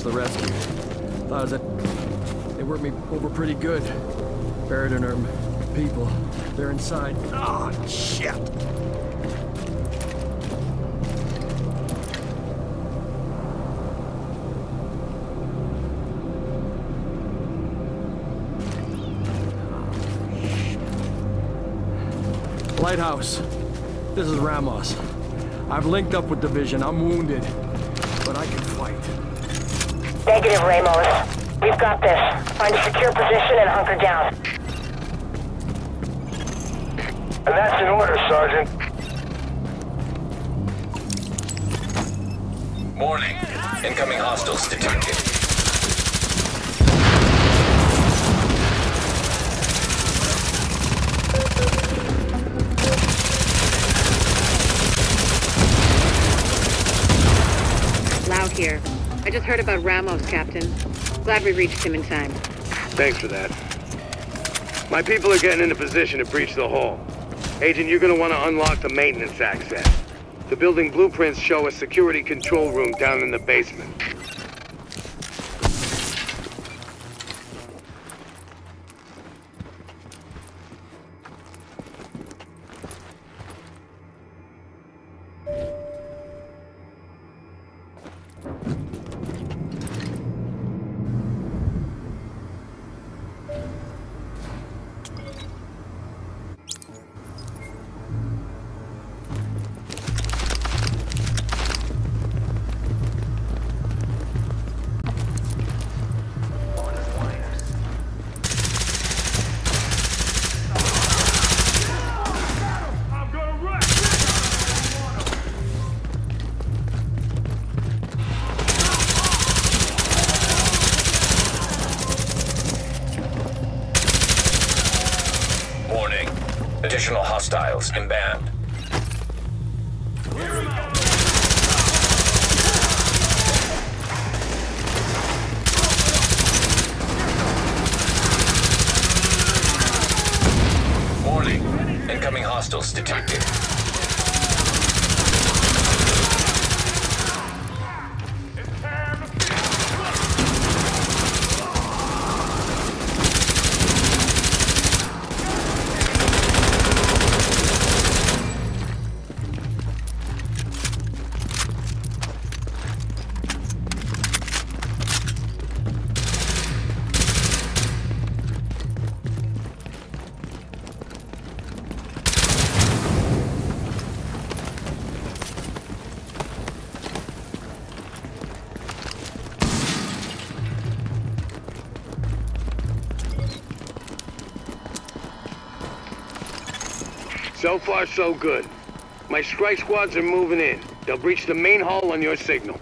for the rescue. Thought that they worked me over pretty good. Barrett and her people, they're inside.
Oh, shit!
Lighthouse, this is Ramos. I've linked up with Division. I'm wounded, but I can fight.
Negative, Ramos. We've got this. Find a secure position and hunker down.
And that's in order, Sergeant.
Warning. Incoming hostiles detected.
Lau here. I just heard about Ramos, Captain. Glad we reached him in time.
Thanks for that. My people are getting into position to breach the hull. Agent, you're gonna want to unlock the maintenance access. The building blueprints show a security control room down in the basement.
Additional hostiles inbound. Warning. Incoming hostiles detected. So far, so good. My strike squads are moving in. They'll breach the main hull on your signal.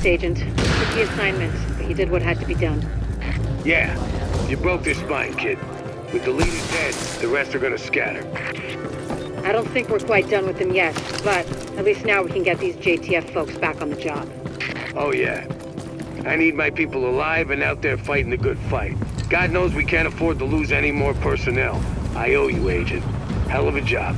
Agent. Tricky assignment, but you did what had to be done.
Yeah, you broke their spine, kid. With the leaders dead, the rest are gonna scatter.
I don't think we're quite done with them yet, but at least now we can get these J T F folks back on the job.
Oh yeah. I need my people alive and out there fighting the good fight. God knows we can't afford to lose any more personnel. I owe you, Agent. Hell of a job.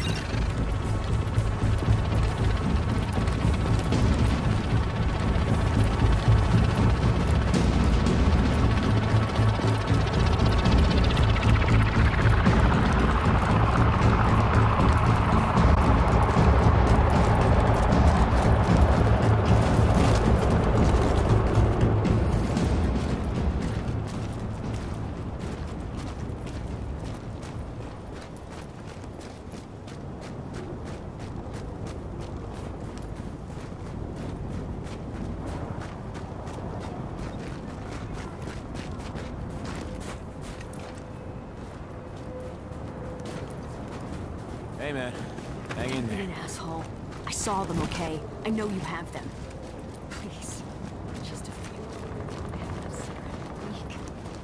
Hey, man. Hang in there.
You're an asshole. I saw them, okay? I know you have them. Please. Just a few. Hands. Weak.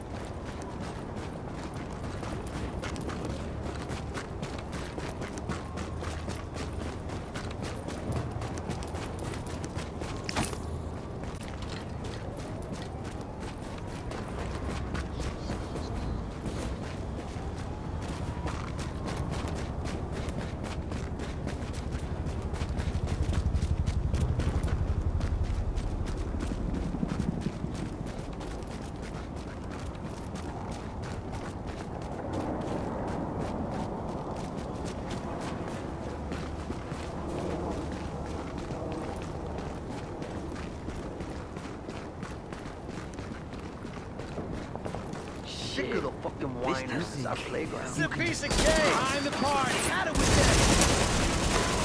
Sick of the fucking whiners. This is our playground.
It's a piece of cake. Behind the party. Had it with that.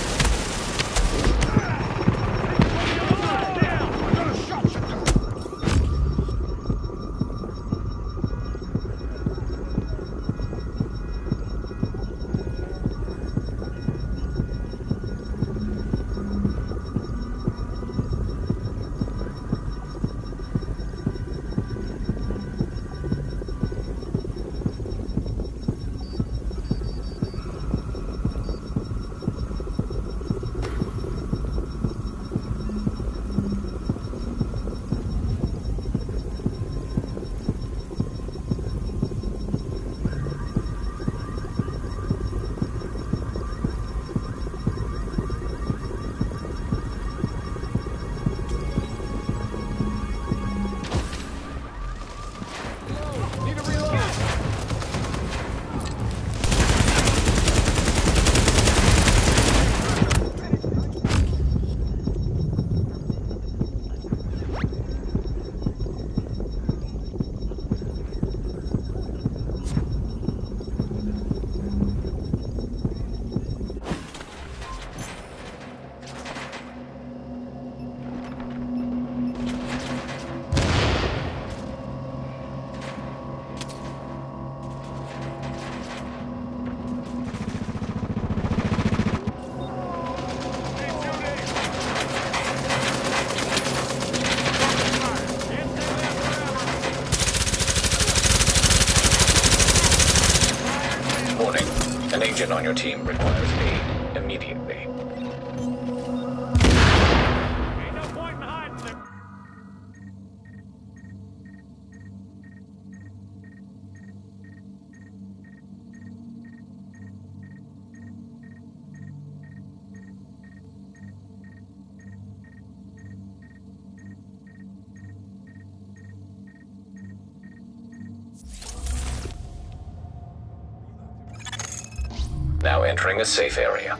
An agent on your team requires aid immediately.
Ain't no point in hiding there.
Now entering a safe area.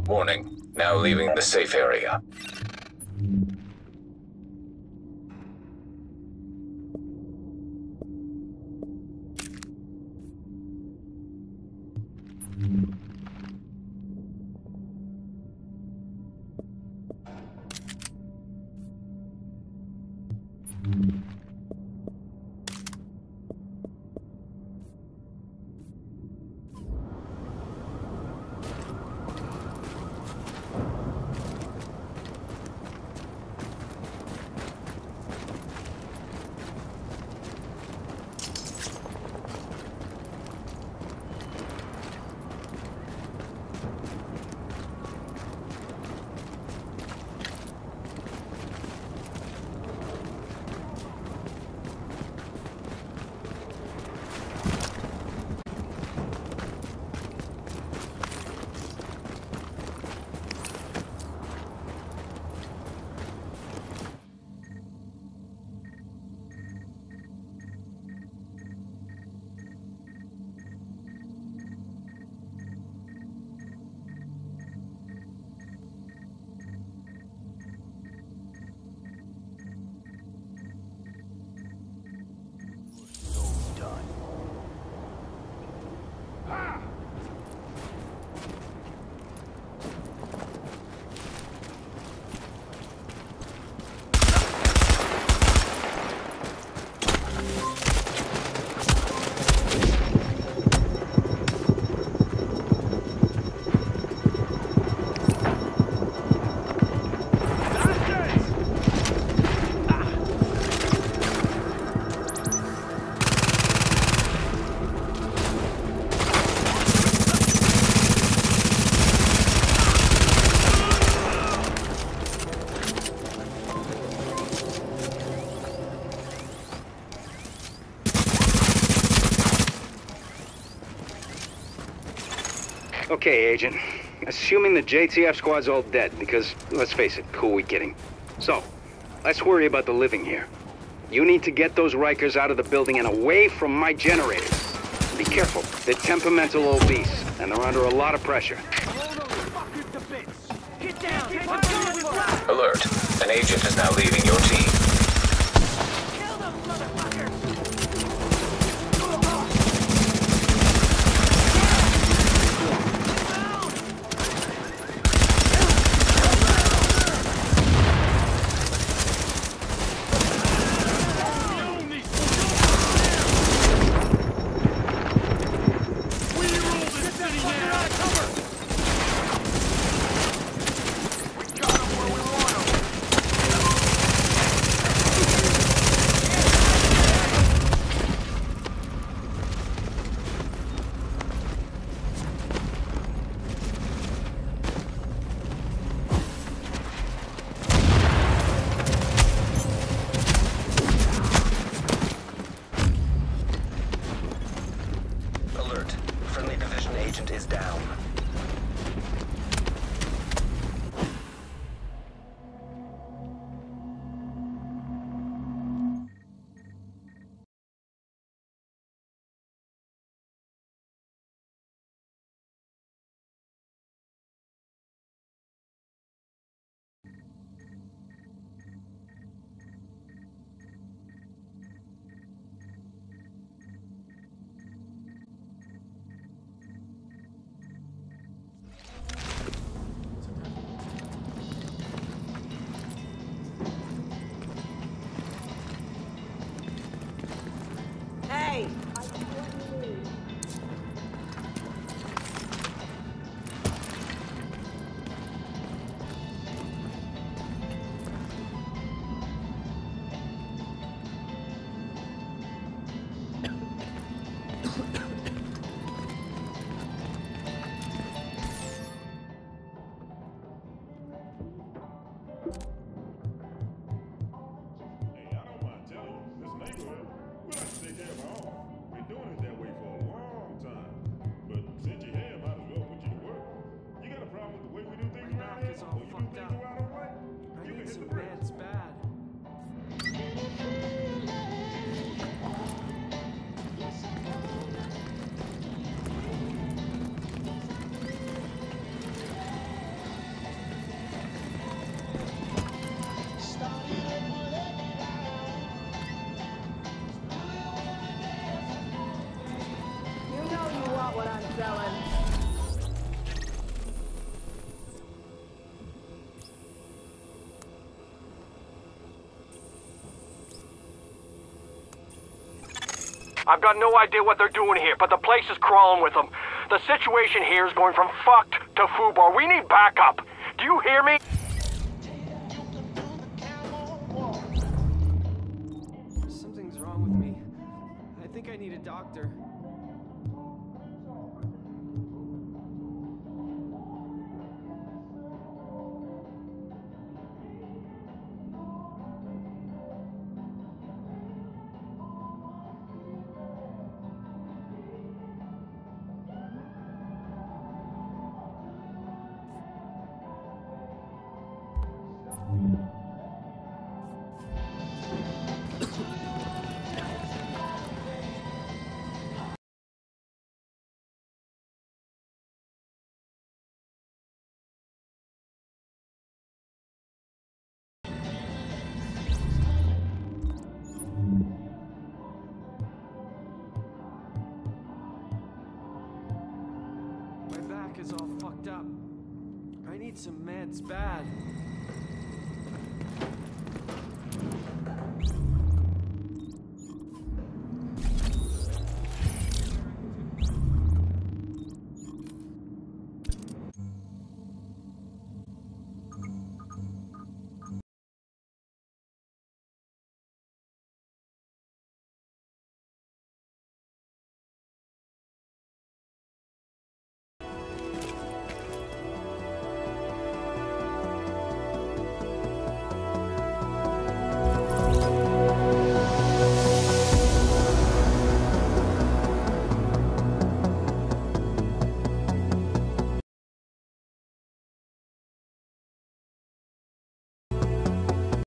Warning, now leaving the safe area.
Okay, Agent. Assuming the J T F squad's all dead, because, let's face it, who are we kidding? So, let's worry about the living here. You need to get those Rikers out of the building and away from my generators. Be careful. They're temperamental obese, and they're under a lot of pressure.
Alert. An agent is now leaving your team.
I've got no idea what they're doing here, but the place is crawling with them. The situation here is going from fucked to foobar. We need backup. Do you hear me?
Something's wrong with me. I think I need a doctor. Is all fucked up. I need some meds bad.